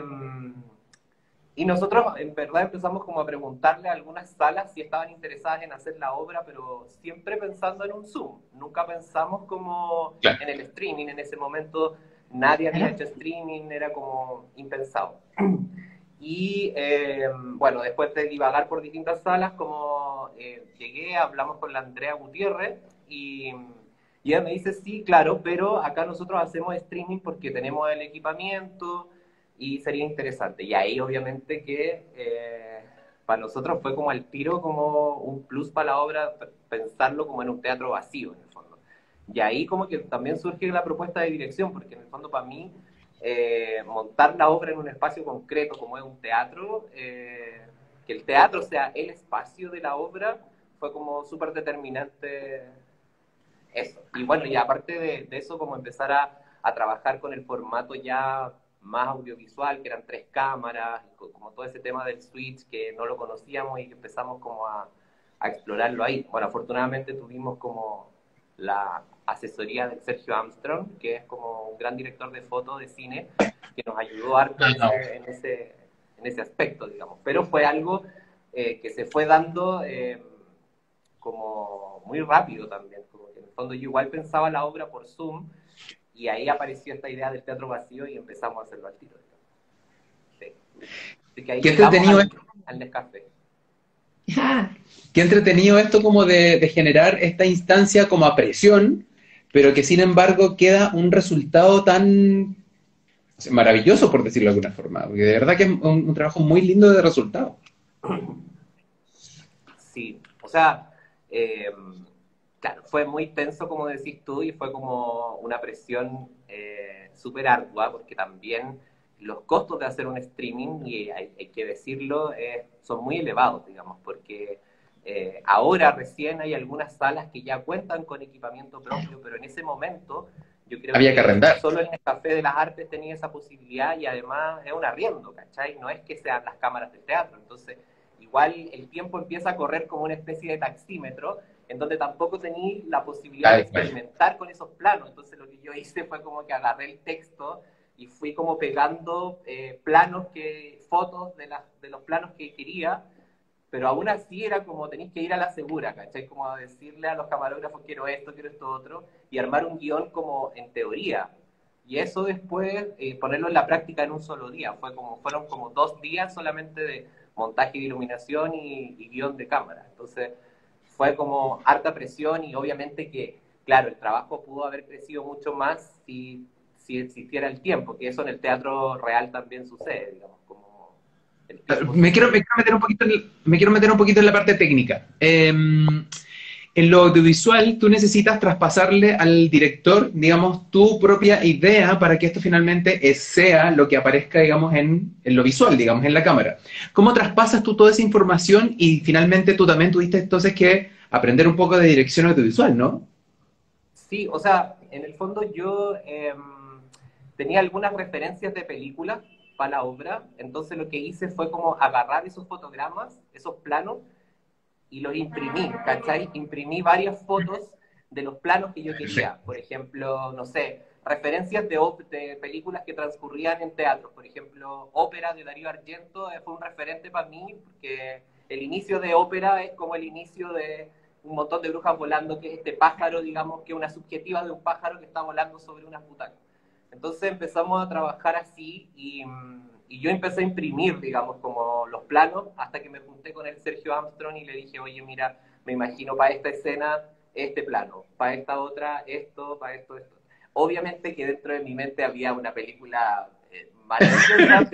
nosotros en verdad empezamos como a preguntarle a algunas salas si estaban interesadas en hacer la obra, pero siempre pensando en un Zoom. Nunca pensamos como en el streaming. En ese momento nadie había hecho streaming, era como impensado. Y bueno, después de divagar por distintas salas, como llegué, hablamos con la Andrea Gutiérrez y ella me dice, sí, claro, pero acá nosotros hacemos streaming porque tenemos el equipamiento y sería interesante. Y ahí obviamente que para nosotros fue como al tiro, como un plus para la obra, pensarlo como en un teatro vacío en el fondo. Y ahí como que también surge la propuesta de dirección, porque en el fondo para mí montar la obra en un espacio concreto como es un teatro, que el teatro sea el espacio de la obra, fue como súper determinante eso. Y bueno, y aparte de eso, como empezar a trabajar con el formato ya más audiovisual, que eran 3 cámaras, como todo ese tema del switch que no lo conocíamos y que empezamos como a explorarlo ahí. Bueno, afortunadamente tuvimos como la asesoría de Sergio Armstrong, que es como un gran director de foto de cine, que nos ayudó harto en ese aspecto, digamos. Pero fue algo que se fue dando como muy rápido también, como que en el fondo yo igual pensaba la obra por Zoom, y ahí apareció esta idea del teatro vacío y empezamos a hacerlo al tiro. Sí. Así que ahí ¿Qué entretenido al Nescafé. Qué entretenido esto como de generar esta instancia como a presión, pero que sin embargo queda un resultado tan maravilloso, por decirlo de alguna forma, porque de verdad que es un trabajo muy lindo de resultado. Sí, o sea, claro, fue muy tenso, como decís tú, y fue como una presión súper ardua, porque también los costos de hacer un streaming, y hay que decirlo, son muy elevados, digamos, porque ahora recién hay algunas salas que ya cuentan con equipamiento propio, pero en ese momento yo creo Había que arrendar. solo en el Café de las Artes tenía esa posibilidad, y además es un arriendo, ¿cachai? No es que sean las cámaras del teatro, entonces igual el tiempo empieza a correr como una especie de taxímetro, en donde tampoco tenía la posibilidad de experimentar con esos planos. Entonces lo que yo hice fue como que agarré el texto y fui como pegando fotos de los planos que quería, pero aún así era como tenéis que ir a la segura, ¿cachai? Como a decirle a los camarógrafos quiero esto otro, y armar un guión como en teoría. Y eso después ponerlo en la práctica en un solo día. Fueron como 2 días solamente de montaje de iluminación y guión de cámara. Entonces fue como harta presión, y obviamente que, claro, el trabajo pudo haber crecido mucho más si existiera el tiempo, que eso en el teatro real también sucede, digamos, como el tiempo. Me quiero meter un poquito en la parte técnica. En lo audiovisual, tú necesitas traspasarle al director, digamos, tu propia idea para que esto finalmente sea lo que aparezca, digamos, en lo visual, digamos, en la cámara. ¿Cómo traspasas tú toda esa información y finalmente tú también tuviste entonces que aprender un poco de dirección audiovisual, ¿no? Sí, o sea, en el fondo yo tenía algunas referencias de películas para la obra, entonces lo que hice fue como agarrar esos fotogramas, esos planos, y los imprimí, ¿cachai? Imprimí varias fotos de los planos que yo quería. Por ejemplo, no sé, referencias de películas que transcurrían en teatro. Por ejemplo, Ópera de Darío Argento fue un referente para mí, porque el inicio de Ópera es como el inicio de un montón de brujas volando, que es este pájaro, digamos, que es una subjetiva de un pájaro que está volando sobre unas butacas. Entonces empezamos a trabajar así, y yo empecé a imprimir, digamos, como los planos, hasta que me junté con el Sergio Armstrong y le dije, oye, mira, me imagino para esta escena este plano, para esta otra esto, para esto. Obviamente que dentro de mi mente había una película maravillosa,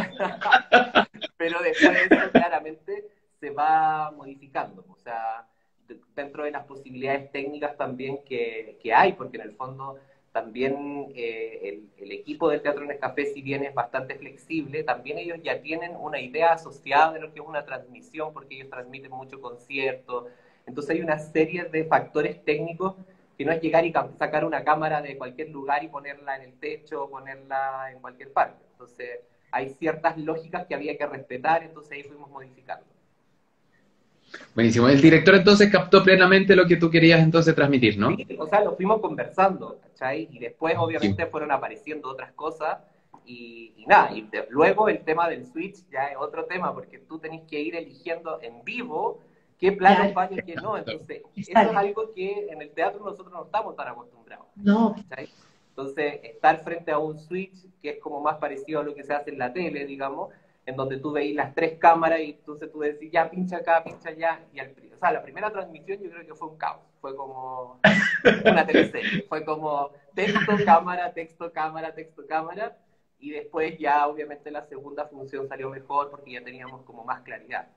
pero después de eso claramente se va modificando. O sea, dentro de las posibilidades técnicas también que hay, porque en el fondo también el equipo del Teatro Nescafé, si bien es bastante flexible, también ellos ya tienen una idea asociada de lo que es una transmisión, porque ellos transmiten mucho concierto. Entonces hay una serie de factores técnicos que no es llegar y sacar una cámara de cualquier lugar y ponerla en el techo o ponerla en cualquier parte. Entonces hay ciertas lógicas que había que respetar, entonces ahí fuimos modificando. Buenísimo. El director entonces captó plenamente lo que tú querías entonces transmitir, ¿no? Sí, o sea, lo fuimos conversando, ¿cachai? Y después obviamente fueron apareciendo otras cosas y nada, luego el tema del switch ya es otro tema, porque tú tenés que ir eligiendo en vivo qué planos van y qué no. Entonces, eso es algo que en el teatro nosotros no estamos tan acostumbrados. No. ¿Cachai? Entonces, estar frente a un switch, que es como más parecido a lo que se hace en la tele, digamos, en donde tú veis las 3 cámaras y entonces tú decís, ya, pincha acá, pincha allá. O sea, la primera transmisión yo creo que fue un caos. Fue como una teleserie. Fue como texto, cámara, texto, cámara, texto, cámara. Y después ya, obviamente, la segunda función salió mejor porque ya teníamos como más claridad.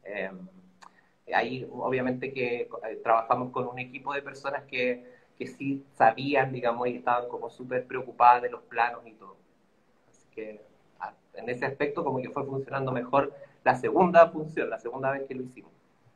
Ahí, obviamente, que trabajamos con un equipo de personas que sí sabían, digamos, y estaban como súper preocupadas de los planos y todo. Así que en ese aspecto como que fue funcionando mejor la segunda función, la segunda vez que lo hicimos.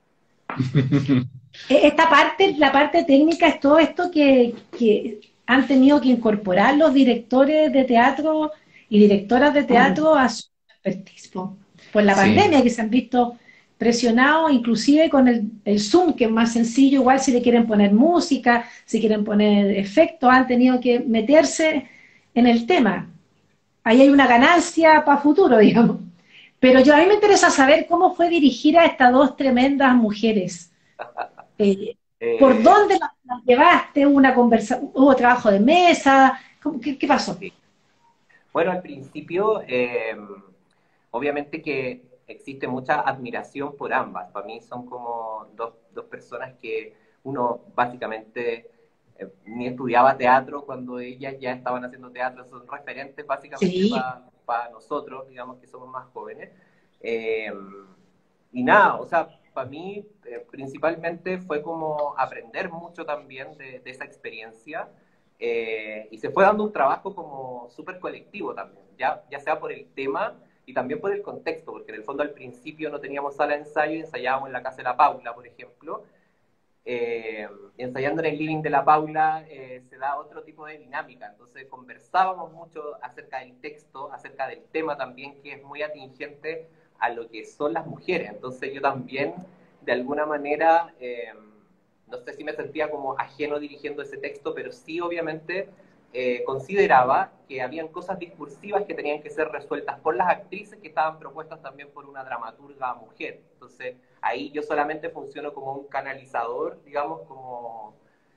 Esta parte, la parte técnica, es todo esto que han tenido que incorporar los directores de teatro y directoras de teatro a su expertise por la pandemia, que se han visto presionados, inclusive con el Zoom, que es más sencillo. Igual si le quieren poner música, si quieren poner efectos, han tenido que meterse en el tema. Ahí hay una ganancia para futuro, digamos. Pero a mí me interesa saber cómo fue dirigir a estas 2 tremendas mujeres. ¿Por dónde las llevaste? ¿Hubo trabajo de mesa? ¿Qué pasó? Bueno, al principio, obviamente que existe mucha admiración por ambas. Para mí son como dos personas que uno básicamente ni estudiaba teatro cuando ellas ya estaban haciendo teatro, son referentes básicamente para nosotros, digamos que somos más jóvenes. y nada, o sea, para mí principalmente fue como aprender mucho también de esa experiencia, y se fue dando un trabajo como súper colectivo también, ya sea por el tema y también por el contexto, porque en el fondo al principio no teníamos sala de ensayo y ensayábamos en la casa de la Paula, por ejemplo. Ensayando en el living de la Paula se da otro tipo de dinámica, entonces conversábamos mucho acerca del texto, acerca del tema también, que es muy atingente a lo que son las mujeres, entonces yo también de alguna manera no sé si me sentía como ajeno dirigiendo ese texto, pero sí obviamente consideraba que habían cosas discursivas que tenían que ser resueltas por las actrices que estaban propuestas también por una dramaturga mujer. Entonces, ahí yo solamente funciono como un canalizador, digamos, como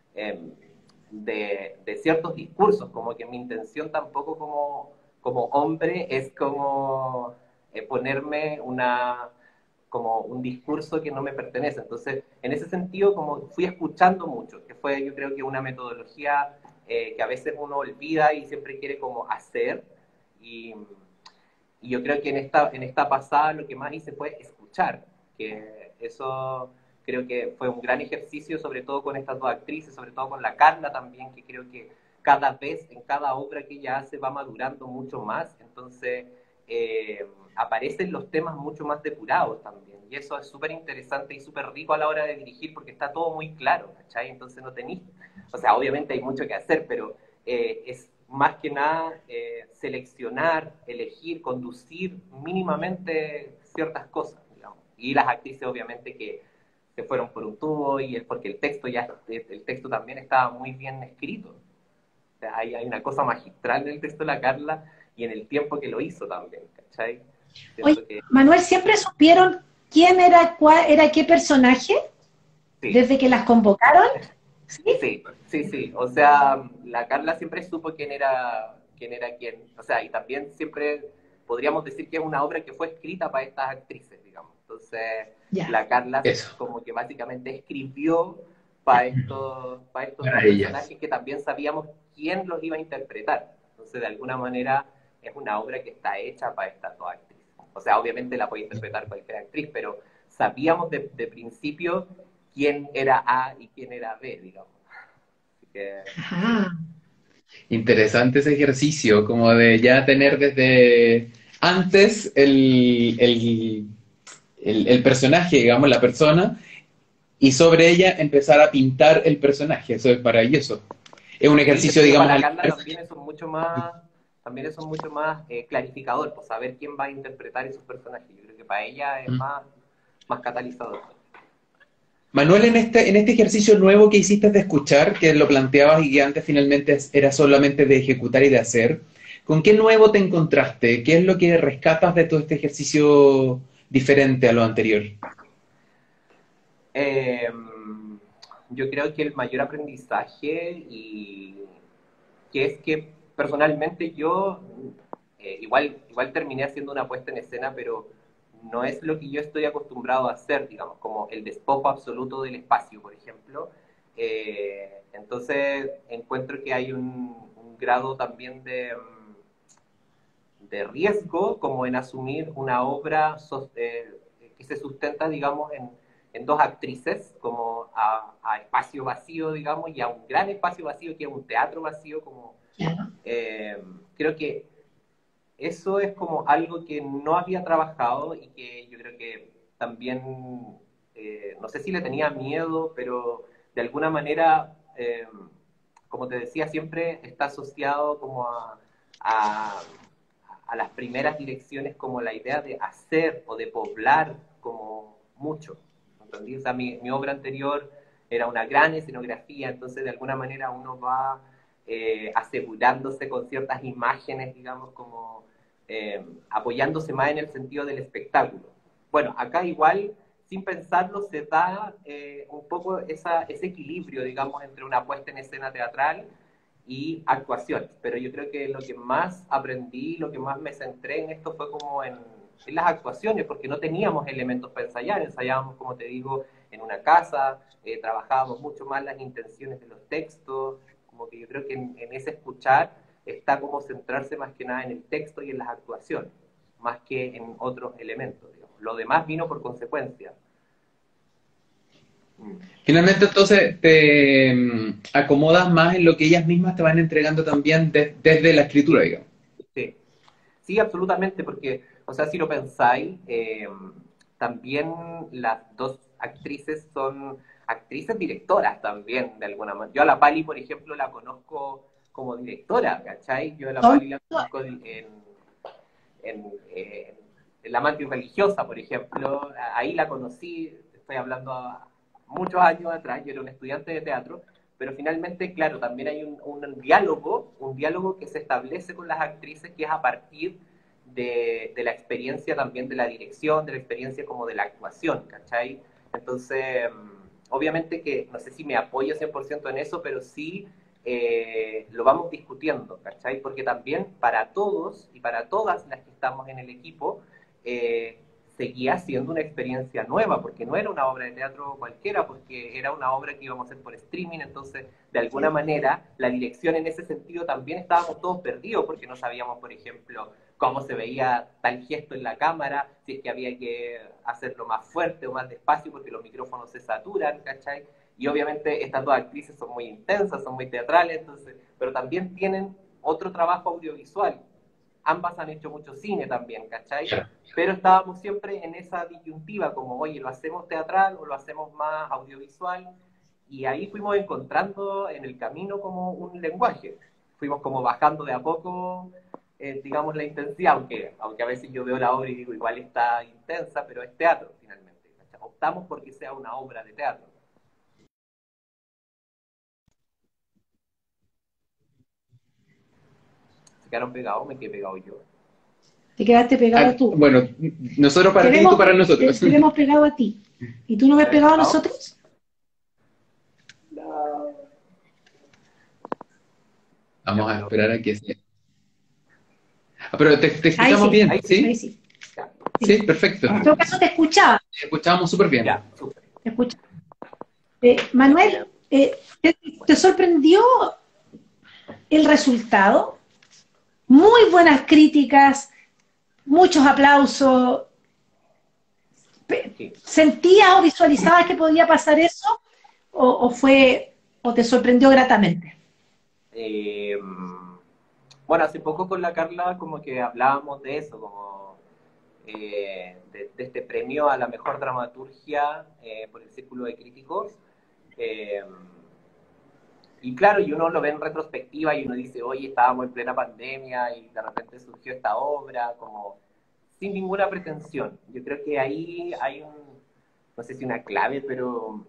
de ciertos discursos, como que mi intención tampoco como hombre es como ponerme como un discurso que no me pertenece. Entonces, en ese sentido, como fui escuchando mucho, que fue yo creo que una metodología que a veces uno olvida y siempre quiere como hacer, y, y yo creo que en esta pasada lo que más hice fue escuchar, que eso creo que fue un gran ejercicio, sobre todo con estas dos actrices, sobre todo con la Carla también, que creo que cada vez, en cada obra que ella hace, va madurando mucho más, entonces aparecen los temas mucho más depurados también, y eso es súper interesante y súper rico a la hora de dirigir, porque está todo muy claro, ¿cachai? Entonces no tenéis, o sea, obviamente hay mucho que hacer, pero es más que nada seleccionar, elegir, conducir mínimamente ciertas cosas, digamos. Y las actrices obviamente que se fueron por un tubo, y es porque el texto también estaba muy bien escrito. O sea, hay una cosa magistral en el texto de la Carla y en el tiempo que lo hizo también, ¿cachai? Oye, Que, Manuel, ¿siempre supieron quién era cuál era qué personaje sí, desde que las convocaron? ¿Sí? sí. O sea, la Carla siempre supo quién era quién. O sea, y también siempre podríamos decir que es una obra que fue escrita para estas actrices, digamos. Entonces, Ya. la Carla Eso, como que básicamente escribió para estos dos para ellas. personajes que también sabíamos quién los iba a interpretar. Entonces, de alguna manera, es una obra que está hecha para estas dos actrices. O sea, obviamente la puede interpretar cualquier actriz, pero sabíamos de principio quién era A y quién era B, digamos. Así que, Ajá. Interesante ese ejercicio, como de ya tener desde antes el personaje, digamos, la persona, y sobre ella empezar a pintar el personaje. Eso es maravilloso. Es un sí, yo ejercicio, creo que digamos, para al la Carla también eso es mucho más clarificador, pues saber quién va a interpretar esos personajes. Yo creo que para ella es más catalizador. Manuel, en este ejercicio nuevo que hiciste de escuchar, que lo planteabas y que antes finalmente era solamente de ejecutar y de hacer, ¿con qué nuevo te encontraste? ¿Qué es lo que rescatas de todo este ejercicio diferente a lo anterior? Eh, yo creo que el mayor aprendizaje, y que es que personalmente yo igual terminé haciendo una puesta en escena, pero no es lo que yo estoy acostumbrado a hacer, digamos, como el despojo absoluto del espacio, por ejemplo. Entonces encuentro que hay un grado también de riesgo como en asumir una obra que se sustenta, digamos, en dos actrices, como a espacio vacío, digamos, y a un gran espacio vacío que es un teatro vacío, como Claro. creo que eso es como algo que no había trabajado y que yo creo que también, no sé si le tenía miedo, pero de alguna manera, como te decía, siempre está asociado como a, a las primeras direcciones, como la idea de hacer o de poblar como mucho. ¿Entendí? O sea, mi obra anterior era una gran escenografía, entonces de alguna manera uno va asegurándose con ciertas imágenes, digamos, como apoyándose más en el sentido del espectáculo. Bueno, acá igual, sin pensarlo, se da un poco ese equilibrio, digamos, entre una puesta en escena teatral y actuación. Pero yo creo que lo que más aprendí, lo que más me centré en esto fue como en las actuaciones, porque no teníamos elementos para ensayar. Ensayábamos, como te digo, en una casa, trabajábamos mucho más las intenciones de los textos, como que yo creo que en ese escuchar está como centrarse más que nada en el texto y en las actuaciones, más que en otros elementos, digamos. lo demás vino por consecuencia. Finalmente, entonces, te acomodas más en lo que ellas mismas te van entregando también desde la escritura, digamos. Sí, sí, absolutamente, porque, o sea, si lo pensáis, también las dos actrices son actrices directoras también, de alguna manera. Yo a la Pali, por ejemplo, la conozco como directora, ¿cachai? Yo a la Pali la conozco en La Mantis Religiosa, por ejemplo. Ahí la conocí, estoy hablando muchos años atrás, yo era un estudiante de teatro, pero finalmente, claro, también hay un diálogo que se establece con las actrices, que es a partir de la experiencia también de la dirección, de la experiencia como de la actuación, ¿cachai? Entonces, obviamente que no sé si me apoyo 100% en eso, pero sí lo vamos discutiendo, ¿cachai? Porque también para todos y para todas las que estamos en el equipo, seguía siendo una experiencia nueva, porque no era una obra de teatro cualquiera, porque era una obra que íbamos a hacer por streaming, entonces, de alguna manera, la dirección en ese sentido también estábamos todos perdidos, porque no sabíamos, por ejemplo, cómo se veía tal gesto en la cámara, si es que había que hacerlo más fuerte o más despacio, porque los micrófonos se saturan, ¿cachai? Y obviamente estas dos actrices son muy intensas, son muy teatrales, entonces, pero también tienen otro trabajo audiovisual. Ambas han hecho mucho cine también, ¿cachai? Pero estábamos siempre en esa disyuntiva, como, oye, ¿lo hacemos teatral o lo hacemos más audiovisual? Y ahí fuimos encontrando en el camino como un lenguaje. Fuimos como bajando de a poco, digamos, la intensidad, aunque a veces yo veo la obra y digo, igual está intensa, pero es teatro, finalmente, ¿cachai? Optamos porque sea una obra de teatro. ¿Se quedaron pegados? ¿Me quedé pegado yo? Te quedaste pegado tú. Bueno, nosotros para ti y tú para nosotros. Te hemos pegado a ti. ¿Y tú no me has pegado a nosotros? No. Vamos a esperar a que sea. Pero te escuchamos bien, ¿sí? Ahí sí. Sí, perfecto. En todo caso te escuchaba. Te escuchábamos súper bien. Ya, súper. Te escuchaba. Manuel, ¿te sorprendió el resultado? Muy buenas críticas, muchos aplausos. ¿Sentías o visualizabas que podía pasar eso? ¿O te sorprendió gratamente? Bueno, hace poco con la Carla como que hablábamos de eso, como de este premio a la mejor dramaturgia por el Círculo de Críticos. Y claro, y uno lo ve en retrospectiva y uno dice, oye, estábamos en plena pandemia y de repente surgió esta obra, como sin ninguna pretensión. Yo creo que ahí hay no sé si una clave, pero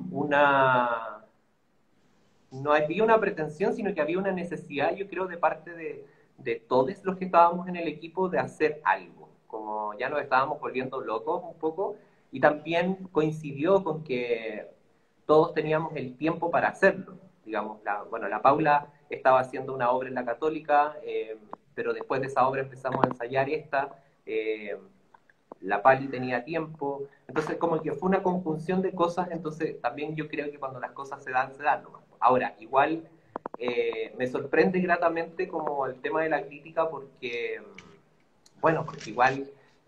no había una pretensión, sino que había una necesidad, yo creo, de parte de todos los que estábamos en el equipo de hacer algo. Como ya nos estábamos volviendo locos un poco, y también coincidió con que todos teníamos el tiempo para hacerlo. Digamos, la Paula estaba haciendo una obra en la Católica, pero después de esa obra empezamos a ensayar esta. La Pali tenía tiempo, entonces como que fue una conjunción de cosas, entonces también yo creo que cuando las cosas se dan nomás. Ahora, igual me sorprende gratamente como el tema de la crítica porque, bueno, porque igual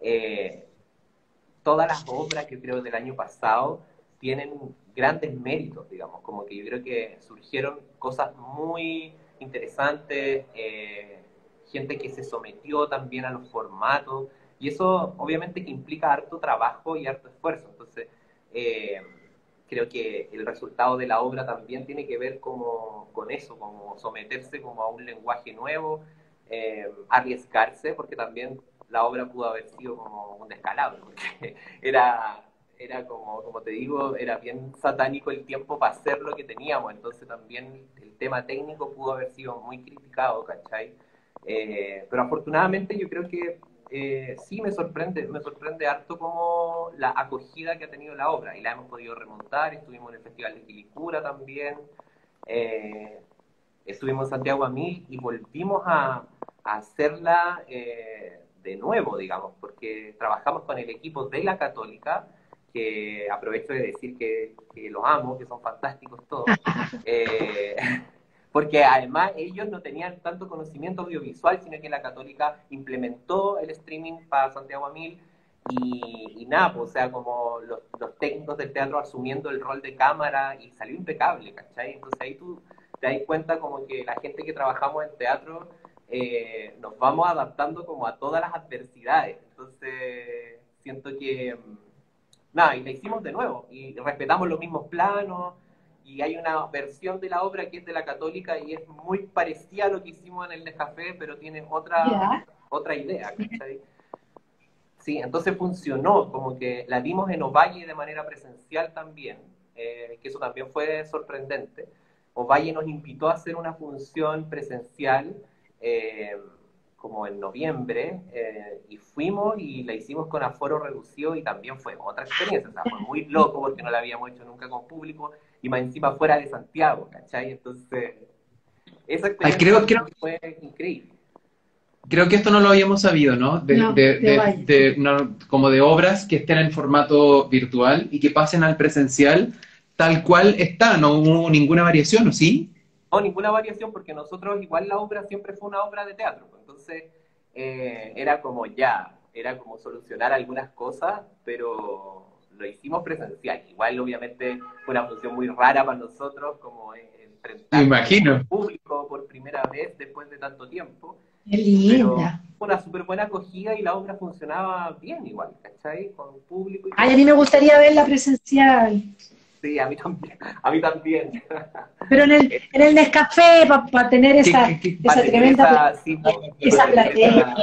todas las obras que creo del año pasado tienen grandes méritos, digamos, como que yo creo que surgieron cosas muy interesantes, gente que se sometió también a los formatos, y eso obviamente que implica harto trabajo y harto esfuerzo. Entonces, creo que el resultado de la obra también tiene que ver con eso, como someterse como a un lenguaje nuevo, arriesgarse, porque también la obra pudo haber sido como un descalabro, porque era como te digo, era bien satánico el tiempo para hacer lo que teníamos, entonces también el tema técnico pudo haber sido muy criticado, ¿cachai? Pero afortunadamente yo creo que sí me sorprende harto como la acogida que ha tenido la obra, y la hemos podido remontar. Estuvimos en el Festival de Quilicura también, estuvimos en Santiago a 1000 y volvimos a hacerla de nuevo, digamos, porque trabajamos con el equipo de la Católica, que aprovecho de decir que los amo, que son fantásticos todos, porque además ellos no tenían tanto conocimiento audiovisual, sino que la Católica implementó el streaming para Santiago a 1000, y nada, pues, o sea, como los técnicos del teatro asumiendo el rol de cámara y salió impecable, ¿cachai? Entonces ahí tú te das cuenta como que la gente que trabajamos en teatro nos vamos adaptando como a todas las adversidades. Entonces siento que, nada, y la hicimos de nuevo, y respetamos los mismos planos, y hay una versión de la obra que es de la Católica y es muy parecida a lo que hicimos en el Nescafé, pero tiene otra idea, ¿cachai? Sí, entonces funcionó, como que la dimos en Ovalle de manera presencial también, que eso también fue sorprendente. Ovalle nos invitó a hacer una función presencial como en noviembre, y fuimos y la hicimos con aforo reducido y también fue otra experiencia, o sea, fue muy loco porque no la habíamos hecho nunca con público y más encima fuera de Santiago, ¿cachai? Entonces, esa experiencia fue increíble. Creo que esto no lo habíamos sabido, ¿no? Como de obras que estén en formato virtual y que pasen al presencial tal cual está, no hubo ninguna variación, ¿o sí? No, ninguna variación, porque nosotros igual la obra siempre fue una obra de teatro, entonces era como solucionar algunas cosas, pero lo hicimos presencial. Igual obviamente fue una función muy rara para nosotros, como enfrentar al público por primera vez después de tanto tiempo. ¡Qué linda! Pero fue una súper buena acogida y la obra funcionaba bien igual, ¿cachai? Con público. Ay, a mí me gustaría verla presencial. Sí, a mí también. Pero en el Nescafé, para tener esa tremenda... esa platea.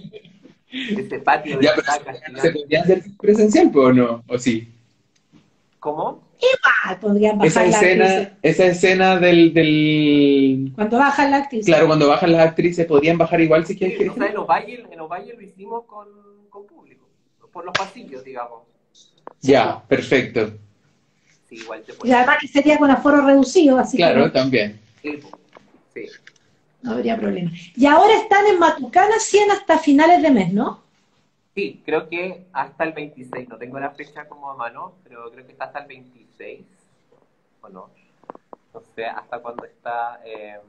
Ese patio de butacas. ¿Se podría hacer presencial o no? ¿O sí? ¿Cómo? Igual podrían bajar esa escena del... Cuando bajan las actrices. Claro, cuando bajan las actrices, ¿podrían bajar igual si quieren? Sí, o sea, en Ovalle lo hicimos con público, por los pasillos, digamos. Ya, perfecto. Sí, igual y además que sería con aforo reducido, así claro, que... Claro, también. Sí. No habría problema. Y ahora están en Matucana 100 hasta finales de mes, ¿no? Sí, creo que hasta el 26, no tengo la fecha como a mano, pero creo que está hasta el 26, ¿o no? No sé hasta cuándo está,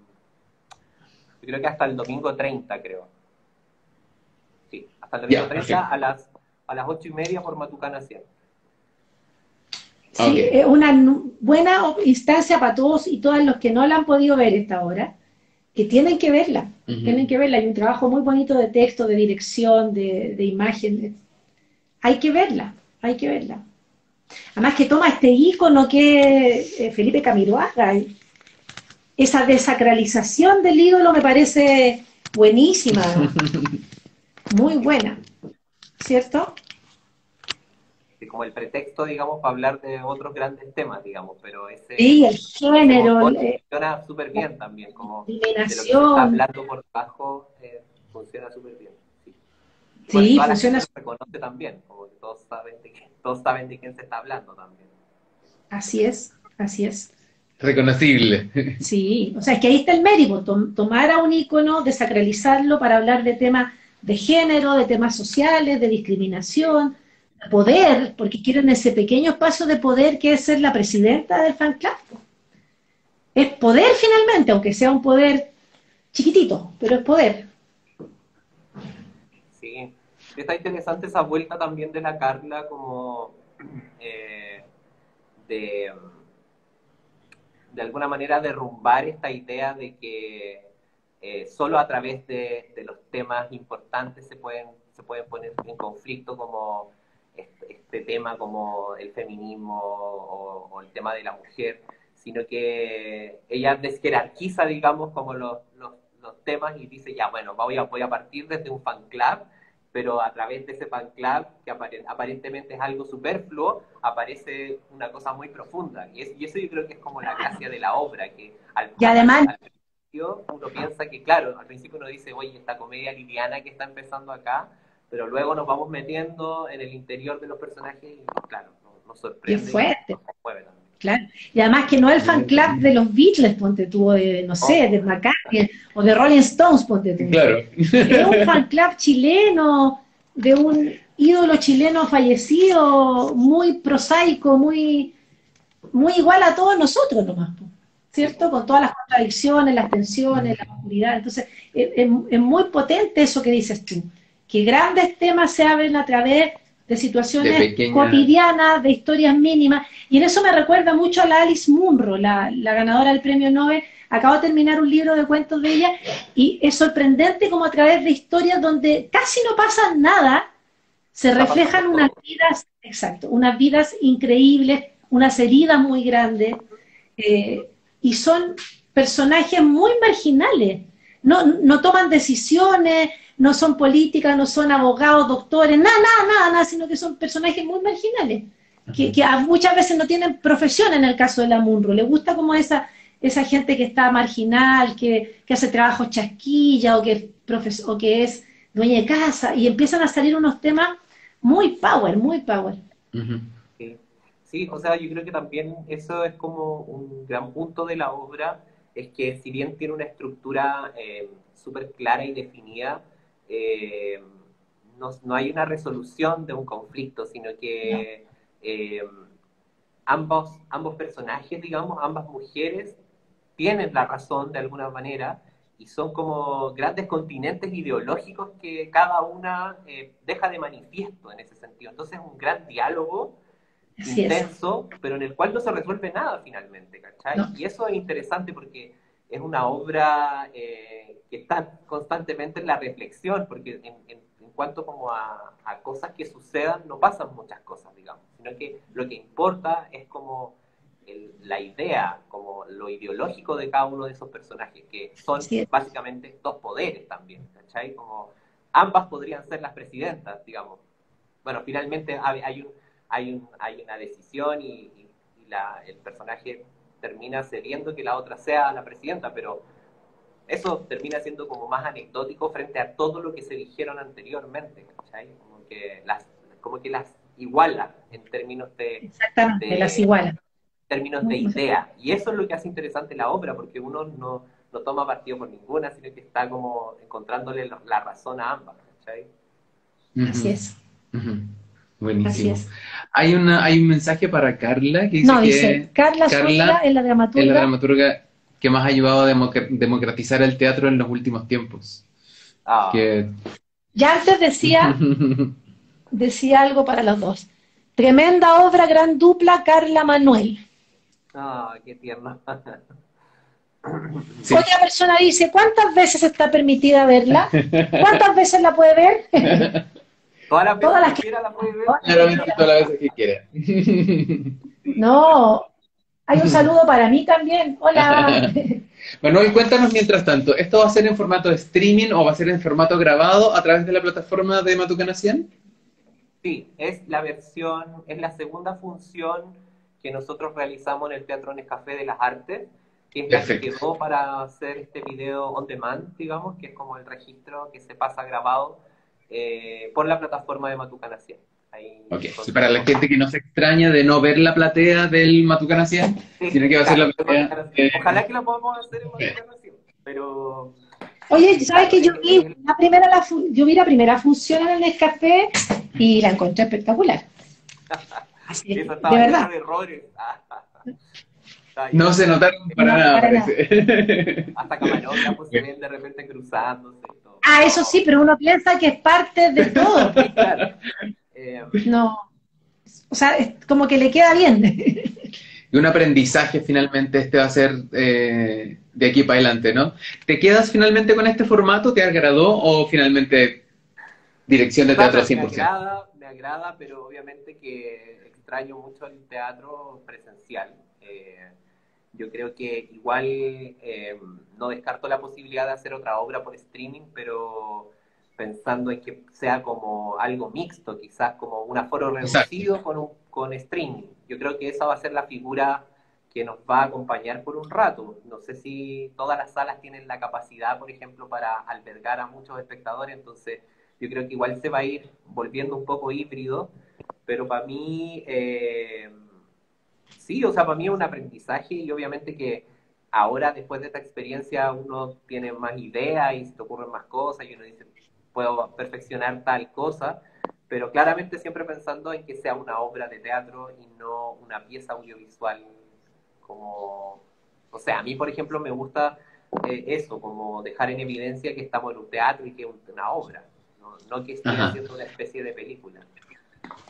yo creo que hasta el domingo 30, creo. Sí, hasta el domingo 30 a las 8:30 por Matucana 100. Sí, es una buena instancia para todos y todas los que no la han podido ver esta hora, que tienen que verla, tienen que verla. Hay un trabajo muy bonito de texto, de dirección, de imagen. Hay que verla, hay que verla. Además que toma este ícono que es Felipe Camiroaga. Esa desacralización del ídolo me parece buenísima, muy buena, ¿cierto? Como el pretexto, digamos, para hablar de otros grandes temas, digamos, pero ese... Sí, el género... funciona súper bien también, como de lo que se está hablando por debajo, funciona súper bien. Sí, funciona... Se reconoce también, como que todos saben de quién se está hablando también. Así es, así es. Reconocible. Sí, o sea, es que ahí está el mérito, tomar a un ícono, desacralizarlo para hablar de temas de género, de temas sociales, de discriminación, poder, porque quieren ese pequeño espacio de poder que es ser la presidenta del fan club. Es poder finalmente, aunque sea un poder chiquitito, pero es poder. Sí, está interesante esa vuelta también de la Carla como de alguna manera derrumbar esta idea de que solo a través de los temas importantes se pueden poner en conflicto como este tema como el feminismo o el tema de la mujer, sino que ella desjerarquiza, digamos, como los temas y dice, ya, bueno, voy a partir desde un fan club, pero a través de ese fan club, que aparentemente es algo superfluo, aparece una cosa muy profunda. Y eso yo creo que es como la gracia de la obra, que al principio uno piensa que, claro, al principio uno dice, oye, esta comedia liviana que está empezando acá, pero luego nos vamos metiendo en el interior de los personajes y, claro, nos sorprende. Qué fuerte. Claro. Y además que no es el fan club de los Beatles, ponte tú, no sé, de McCartney, o de Rolling Stones, ponte tú. Claro. Es un fan club chileno, de un ídolo chileno fallecido, muy prosaico, muy igual a todos nosotros nomás, ¿cierto? Con todas las contradicciones, las tensiones, la oscuridad. Entonces, es muy potente eso que dices tú, que grandes temas se abren a través de situaciones cotidianas, de historias mínimas, y en eso me recuerda mucho a la Alice Munro, la ganadora del premio Nobel. Acabo de terminar un libro de cuentos de ella, y es sorprendente como a través de historias donde casi no pasa nada, se reflejan unas vidas, exacto, unas vidas increíbles, unas heridas muy grandes, y son personajes muy marginales, no toman decisiones, no son políticas, no son abogados, doctores, nada, sino que son personajes muy marginales, que muchas veces no tienen profesión en el caso de la Munro. Le gusta como esa gente que está marginal, que hace trabajo chasquilla, o que es dueña de casa, y empiezan a salir unos temas muy power, muy power. Sí. Sí, o sea, yo creo que también eso es como un gran punto de la obra, es que si bien tiene una estructura súper clara y definida, no hay una resolución de un conflicto, sino que ambos personajes, digamos, ambas mujeres, tienen la razón de alguna manera, y son como grandes continentes ideológicos que cada una deja de manifiesto en ese sentido. Entonces es un gran diálogo intenso, pero en el cual no se resuelve nada finalmente, ¿cachai? No. Y eso es interesante porque es una obra que está constantemente en la reflexión, porque en cuanto como a cosas que sucedan, no pasan muchas cosas, digamos, sino que lo que importa es como la idea, como lo ideológico de cada uno de esos personajes, que son básicamente dos poderes también, ¿cachai? Como ambas podrían ser las presidentas, digamos. Bueno, finalmente hay una decisión y el personaje termina cediendo que la otra sea la presidenta, pero eso termina siendo como más anecdótico frente a todo lo que se dijeron anteriormente, ¿cachai? Como que las iguala en términos de... Exactamente, las iguala. Términos de idea, y eso es lo que hace interesante la obra, porque uno no toma partido por ninguna, sino que está como encontrándole la razón a ambas, ¿cachai? Así es. Buenísimo. Así es. Hay un mensaje para Carla que dice Carla Zúñiga es la dramaturga que más ha ayudado a democratizar el teatro en los últimos tiempos. Ya antes decía algo para los dos. Tremenda obra, gran dupla, Carla Manuel. Qué tierno. Sí. Otra persona dice, ¿cuántas veces está permitida verla? ¿Cuántas veces la puede ver? Todas las que quiera la puede ver. Todas las veces que quiera. No, hay un saludo para mí también. Hola. Manuel, cuéntanos mientras tanto, ¿esto va a ser en formato de streaming o va a ser en formato grabado a través de la plataforma de Matucana 100? Sí, es la segunda función que nosotros realizamos en el Teatro Nescafé de las Artes, que es la que quedó para hacer este video on demand, digamos, que es como el registro que se pasa grabado por la plataforma de Matucana 100. Sí, para la gente que no se extraña de no ver la platea del Matucana 100, tiene que va a ser la platea. Ojalá que lo podamos hacer en Matucana 100, pero... Oye, ¿sabes que yo vi la primera función en el Nescafé y la encontré espectacular? Así, de verdad. De errores. No se notaron para nada, parece. Hasta camarógrafos se ven de repente cruzándose y todo. Eso sí, pero uno piensa que es parte de todo. Claro. No, o sea, es como que le queda bien. Y un aprendizaje finalmente este va a ser de aquí para adelante, ¿no? ¿Te quedas finalmente con este formato? ¿Te agradó o finalmente dirección de teatro 100%? Me agrada, pero obviamente que extraño mucho el teatro presencial. Yo creo que igual no descarto la posibilidad de hacer otra obra por streaming, pero pensando en que sea como algo mixto, quizás como un aforo reducido con streaming. Yo creo que esa va a ser la figura que nos va a acompañar por un rato. No sé si todas las salas tienen la capacidad, por ejemplo, para albergar a muchos espectadores, entonces yo creo que igual se va a ir volviendo un poco híbrido, pero para mí, sí, o sea, para mí es un aprendizaje, y obviamente que ahora, después de esta experiencia, uno tiene más ideas y se te ocurren más cosas, y uno dice, puedo perfeccionar tal cosa, pero claramente siempre pensando en que sea una obra de teatro y no una pieza audiovisual como... O sea, a mí, por ejemplo, me gusta eso, como dejar en evidencia que estamos en un teatro y que es una obra, no que esté haciendo una especie de película.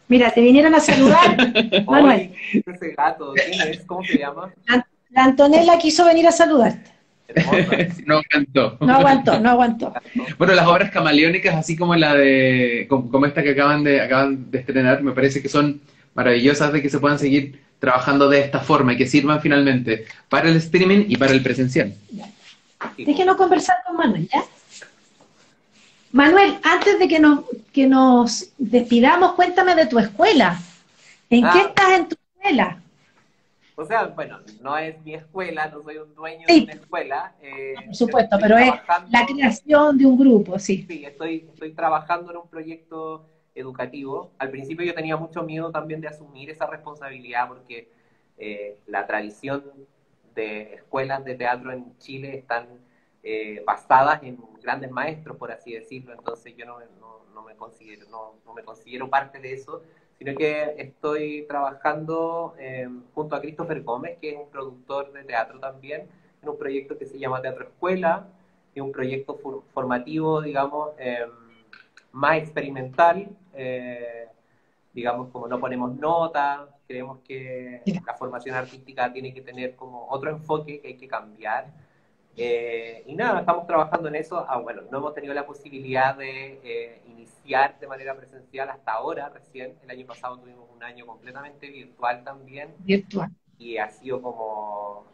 Mira, te vinieron a saludar, Manuel. Oye, ese gato, ¿quién es? ¿Cómo se llama? La Antonella quiso venir a saludarte. Hermosa. No aguantó. No aguantó, no aguantó. Bueno, las obras camaleónicas, así como la de, como esta que acaban de estrenar, me parece que son maravillosas de que se puedan seguir trabajando de esta forma y que sirvan finalmente para el streaming y para el presencial. Déjenos conversar con Manuel, ¿ya? Manuel, antes de que nos despidamos, cuéntame de tu escuela. ¿En qué estás en tu escuela? O sea, bueno, no es mi escuela, no soy un dueño Sí. de una escuela. Por supuesto, pero es la creación de un grupo, sí. Sí, estoy trabajando en un proyecto educativo. Al principio yo tenía mucho miedo también de asumir esa responsabilidad porque la tradición de escuelas de teatro en Chile están basadas en grandes maestros, por así decirlo. Entonces yo no me considero parte de eso, sino que estoy trabajando junto a Christopher Gómez, que es un productor de teatro también, en un proyecto que se llama Teatro Escuela, que es un proyecto formativo, digamos, más experimental, digamos, como no ponemos nota, creemos que la formación artística tiene que tener como otro enfoque que hay que cambiar. Y nada, estamos trabajando en eso. Bueno, no hemos tenido la posibilidad de iniciar de manera presencial hasta ahora, recién. El año pasado tuvimos un año completamente virtual también. Virtual. Y ha sido como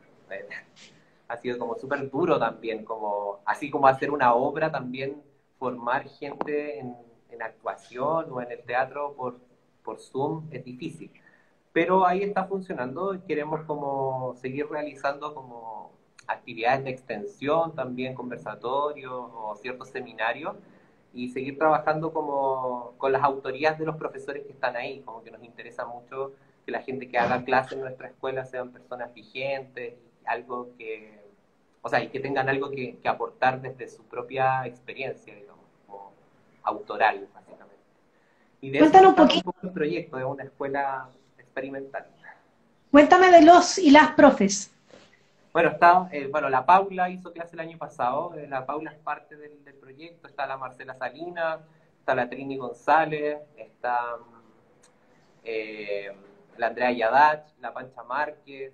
súper duro también, así como hacer una obra, también formar gente en actuación o en el teatro por Zoom es difícil. Pero ahí está funcionando. Queremos como seguir realizando como actividades de extensión, también conversatorios o ciertos seminarios, y seguir trabajando como con las autorías de los profesores que están ahí, como que nos interesa mucho que la gente que haga clase en nuestra escuela sean personas vigentes, algo que, o sea, y que tengan algo que aportar desde su propia experiencia, digamos, como autoral, básicamente. Y de Cuéntanos eso un poquito. un poco el proyecto, es una escuela experimental. Cuéntame de los y las profes. Bueno, la Paula hizo clase el año pasado, la Paula es parte del proyecto, está la Marcela Salinas, está la Trini González, está la Andrea Yadach, la Pancha Márquez,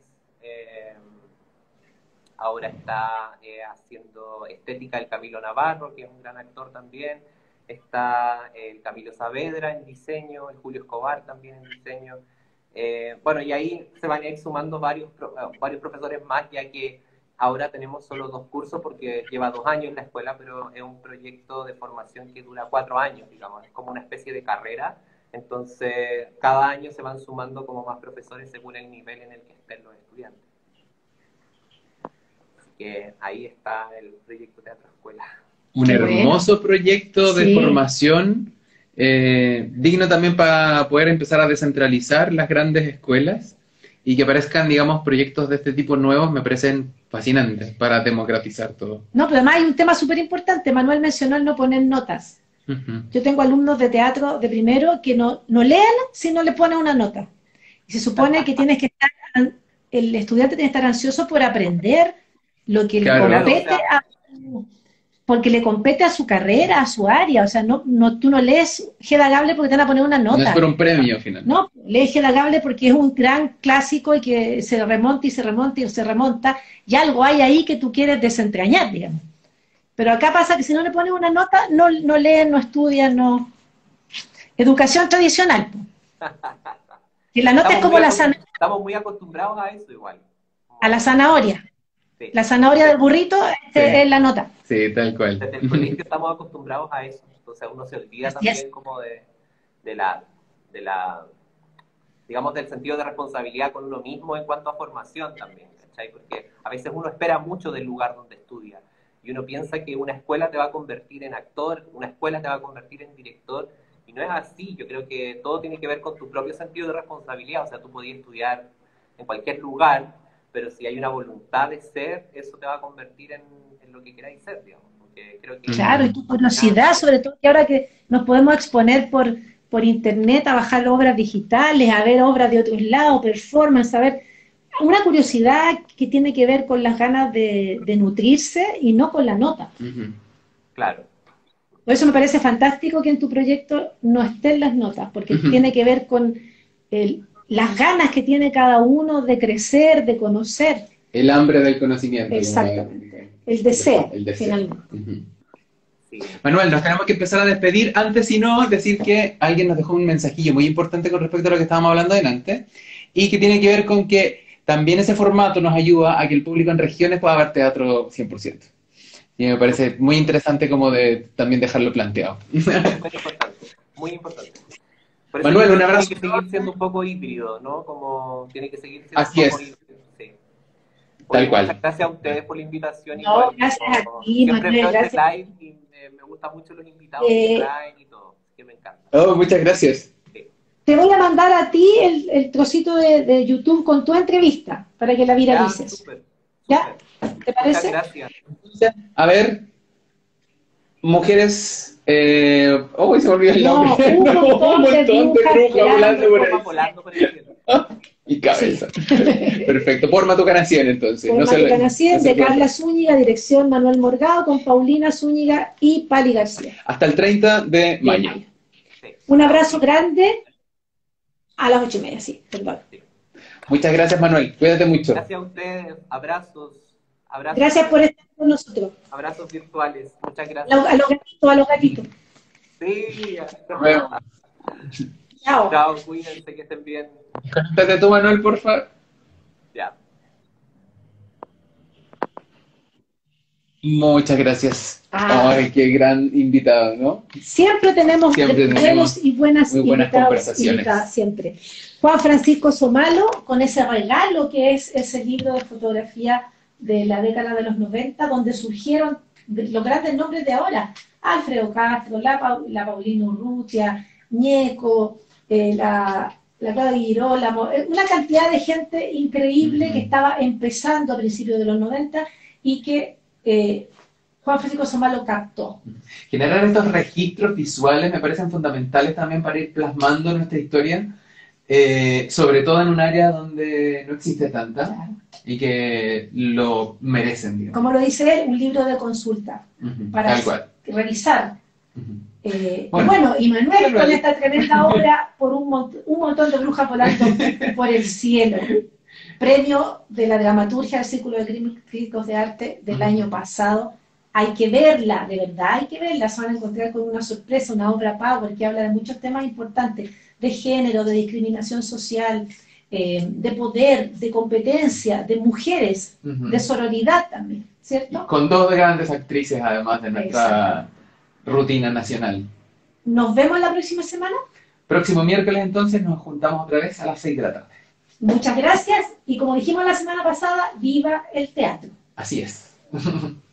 ahora está haciendo estética el Camilo Navarro, que es un gran actor también, está el Camilo Saavedra en diseño, el Julio Escobar también en diseño. Bueno, y ahí se van a ir sumando varios profesores más, ya que ahora tenemos solo 2 cursos porque lleva 2 años en la escuela, pero es un proyecto de formación que dura 4 años, digamos, es como una especie de carrera. Entonces, cada año se van sumando como más profesores según el nivel en el que estén los estudiantes. Así que ahí está el proyecto Teatro Escuela. Un hermoso proyecto de formación, digno también para poder empezar a descentralizar las grandes escuelas y que aparezcan, digamos, proyectos de este tipo nuevos, me parecen fascinantes para democratizar todo. No, pero además hay un tema súper importante. Manuel mencionó el no poner notas. Yo tengo alumnos de teatro de primero que no leen si no le ponen una nota. Y se supone que el estudiante tiene que estar ansioso por aprender lo que le compete porque le compete a su carrera, a su área. O sea, tú no lees Hedda Gabler porque te van a poner una nota. No es por un premio, al final. No, lees Hedda Gabler porque es un gran clásico y que se remonta y se remonta y se remonta, y algo hay ahí que tú quieres desentrañar, digamos. Pero acá pasa que si no le pones una nota, no leen, no estudian, no... Educación tradicional. Y la nota es como la zanahoria. Estamos muy acostumbrados a eso igual. A la zanahoria. Sí. La zanahoria del burrito es la nota. Sí, tal cual. Desde el colegio estamos acostumbrados a eso. Entonces uno se olvida también como de la digamos, del sentido de responsabilidad con uno mismo en cuanto a formación también, ¿cachai? Porque a veces uno espera mucho del lugar donde estudia. Y uno piensa que una escuela te va a convertir en actor, una escuela te va a convertir en director, y no es así. Yo creo que todo tiene que ver con tu propio sentido de responsabilidad. O sea, tú podías estudiar en cualquier lugar, pero si hay una voluntad de ser, eso te va a convertir en lo que queráis ser, digamos. Porque creo que claro, y tu curiosidad, sobre todo que ahora que nos podemos exponer por internet a bajar obras digitales, a ver obras de otros lados, performance, a ver... Una curiosidad que tiene que ver con las ganas de nutrirse y no con la nota. Claro. Por eso me parece fantástico que en tu proyecto no estén las notas, porque tiene que ver con las ganas que tiene cada uno de crecer, de conocer. El hambre del conocimiento. Exactamente. El deseo, finalmente. Sí. Manuel, nos tenemos que empezar a despedir. Antes, si no, decir que alguien nos dejó un mensajillo muy importante con respecto a lo que estábamos hablando delante, y que tiene que ver con que también ese formato nos ayuda a que el público en regiones pueda ver teatro 100%. Y me parece muy interesante como de también dejarlo planteado. Muy importante, muy importante. Por eso Manuel, un abrazo. Tiene que seguir siendo un poco híbrido, ¿no? Como tiene que seguir siendo Así un poco es. híbrido. Sí. Tal cual. Muchas gracias a ustedes por la invitación. No, Igual, gracias a ti, siempre Manuel, veo gracias. este live y me gustan mucho los invitados que traen y todo, que me encanta. Oh, muchas gracias. Sí. Te voy a mandar a ti el trocito de YouTube con tu entrevista para que la viralices. Ya, súper, ¿Ya? ¿Te parece? muchas gracias. A ver, mujeres... se me olvidó el No, nombre. un montón de brujas volando por el cielo. Volando por el cielo. Y cabeza. Perfecto. Por Matuca Nación, entonces. Por No se Matuca lo- Nación, no se de lo- Carla Zúñiga, dirección Manuel Morgado, con Paulina Zúñiga y Pali García. Hasta el 30 de mayo. Sí. Un abrazo grande a las 8:30, sí, perdón. Muchas gracias, Manuel. Cuídate mucho. Gracias a ustedes. Abrazos. Abrazos. Gracias por estar con nosotros. Abrazos virtuales. Muchas gracias. A los gatitos. Sí. Nos vemos. Chao. Chao, cuídense, que estén bien. Conéctate tú, Manuel, por favor. Ya. Muchas gracias. Ah. Ay, qué gran invitado, ¿no? Siempre tenemos buenos tenemos y buenas muy buenas invitados, conversaciones. invitadas, siempre. Juan Francisco Somalo, con ese regalo que es ese libro de fotografía de la década de los 90, donde surgieron los grandes nombres de ahora. Alfredo Castro, la Paulina Urrutia, Ñeco, la Claudia Girolamo, una cantidad de gente increíble que estaba empezando a principios de los 90 y que Juan Francisco Somalo captó. Generar estos registros visuales me parecen fundamentales también para ir plasmando nuestra historia, sobre todo en un área donde no existe tanta, Claro. y que lo merecen, digamos. Como lo dice él, un libro de consulta para Tal cual. revisar. Bueno. Y Manuel con esta tremenda obra por un montón de brujas volando por el cielo. Premio de la dramaturgia del Círculo de Críticos de Arte del año pasado. Hay que verla, de verdad hay que verla. Se van a encontrar con una sorpresa, una obra power que habla de muchos temas importantes, de género, de discriminación social, de poder, de competencia, de mujeres, de sororidad también, ¿cierto? Con dos grandes actrices, además de nuestra rutina nacional. Nos vemos la próxima semana. Próximo miércoles, entonces, nos juntamos otra vez a las 6 de la tarde. Muchas gracias y como dijimos la semana pasada, viva el teatro. Así es.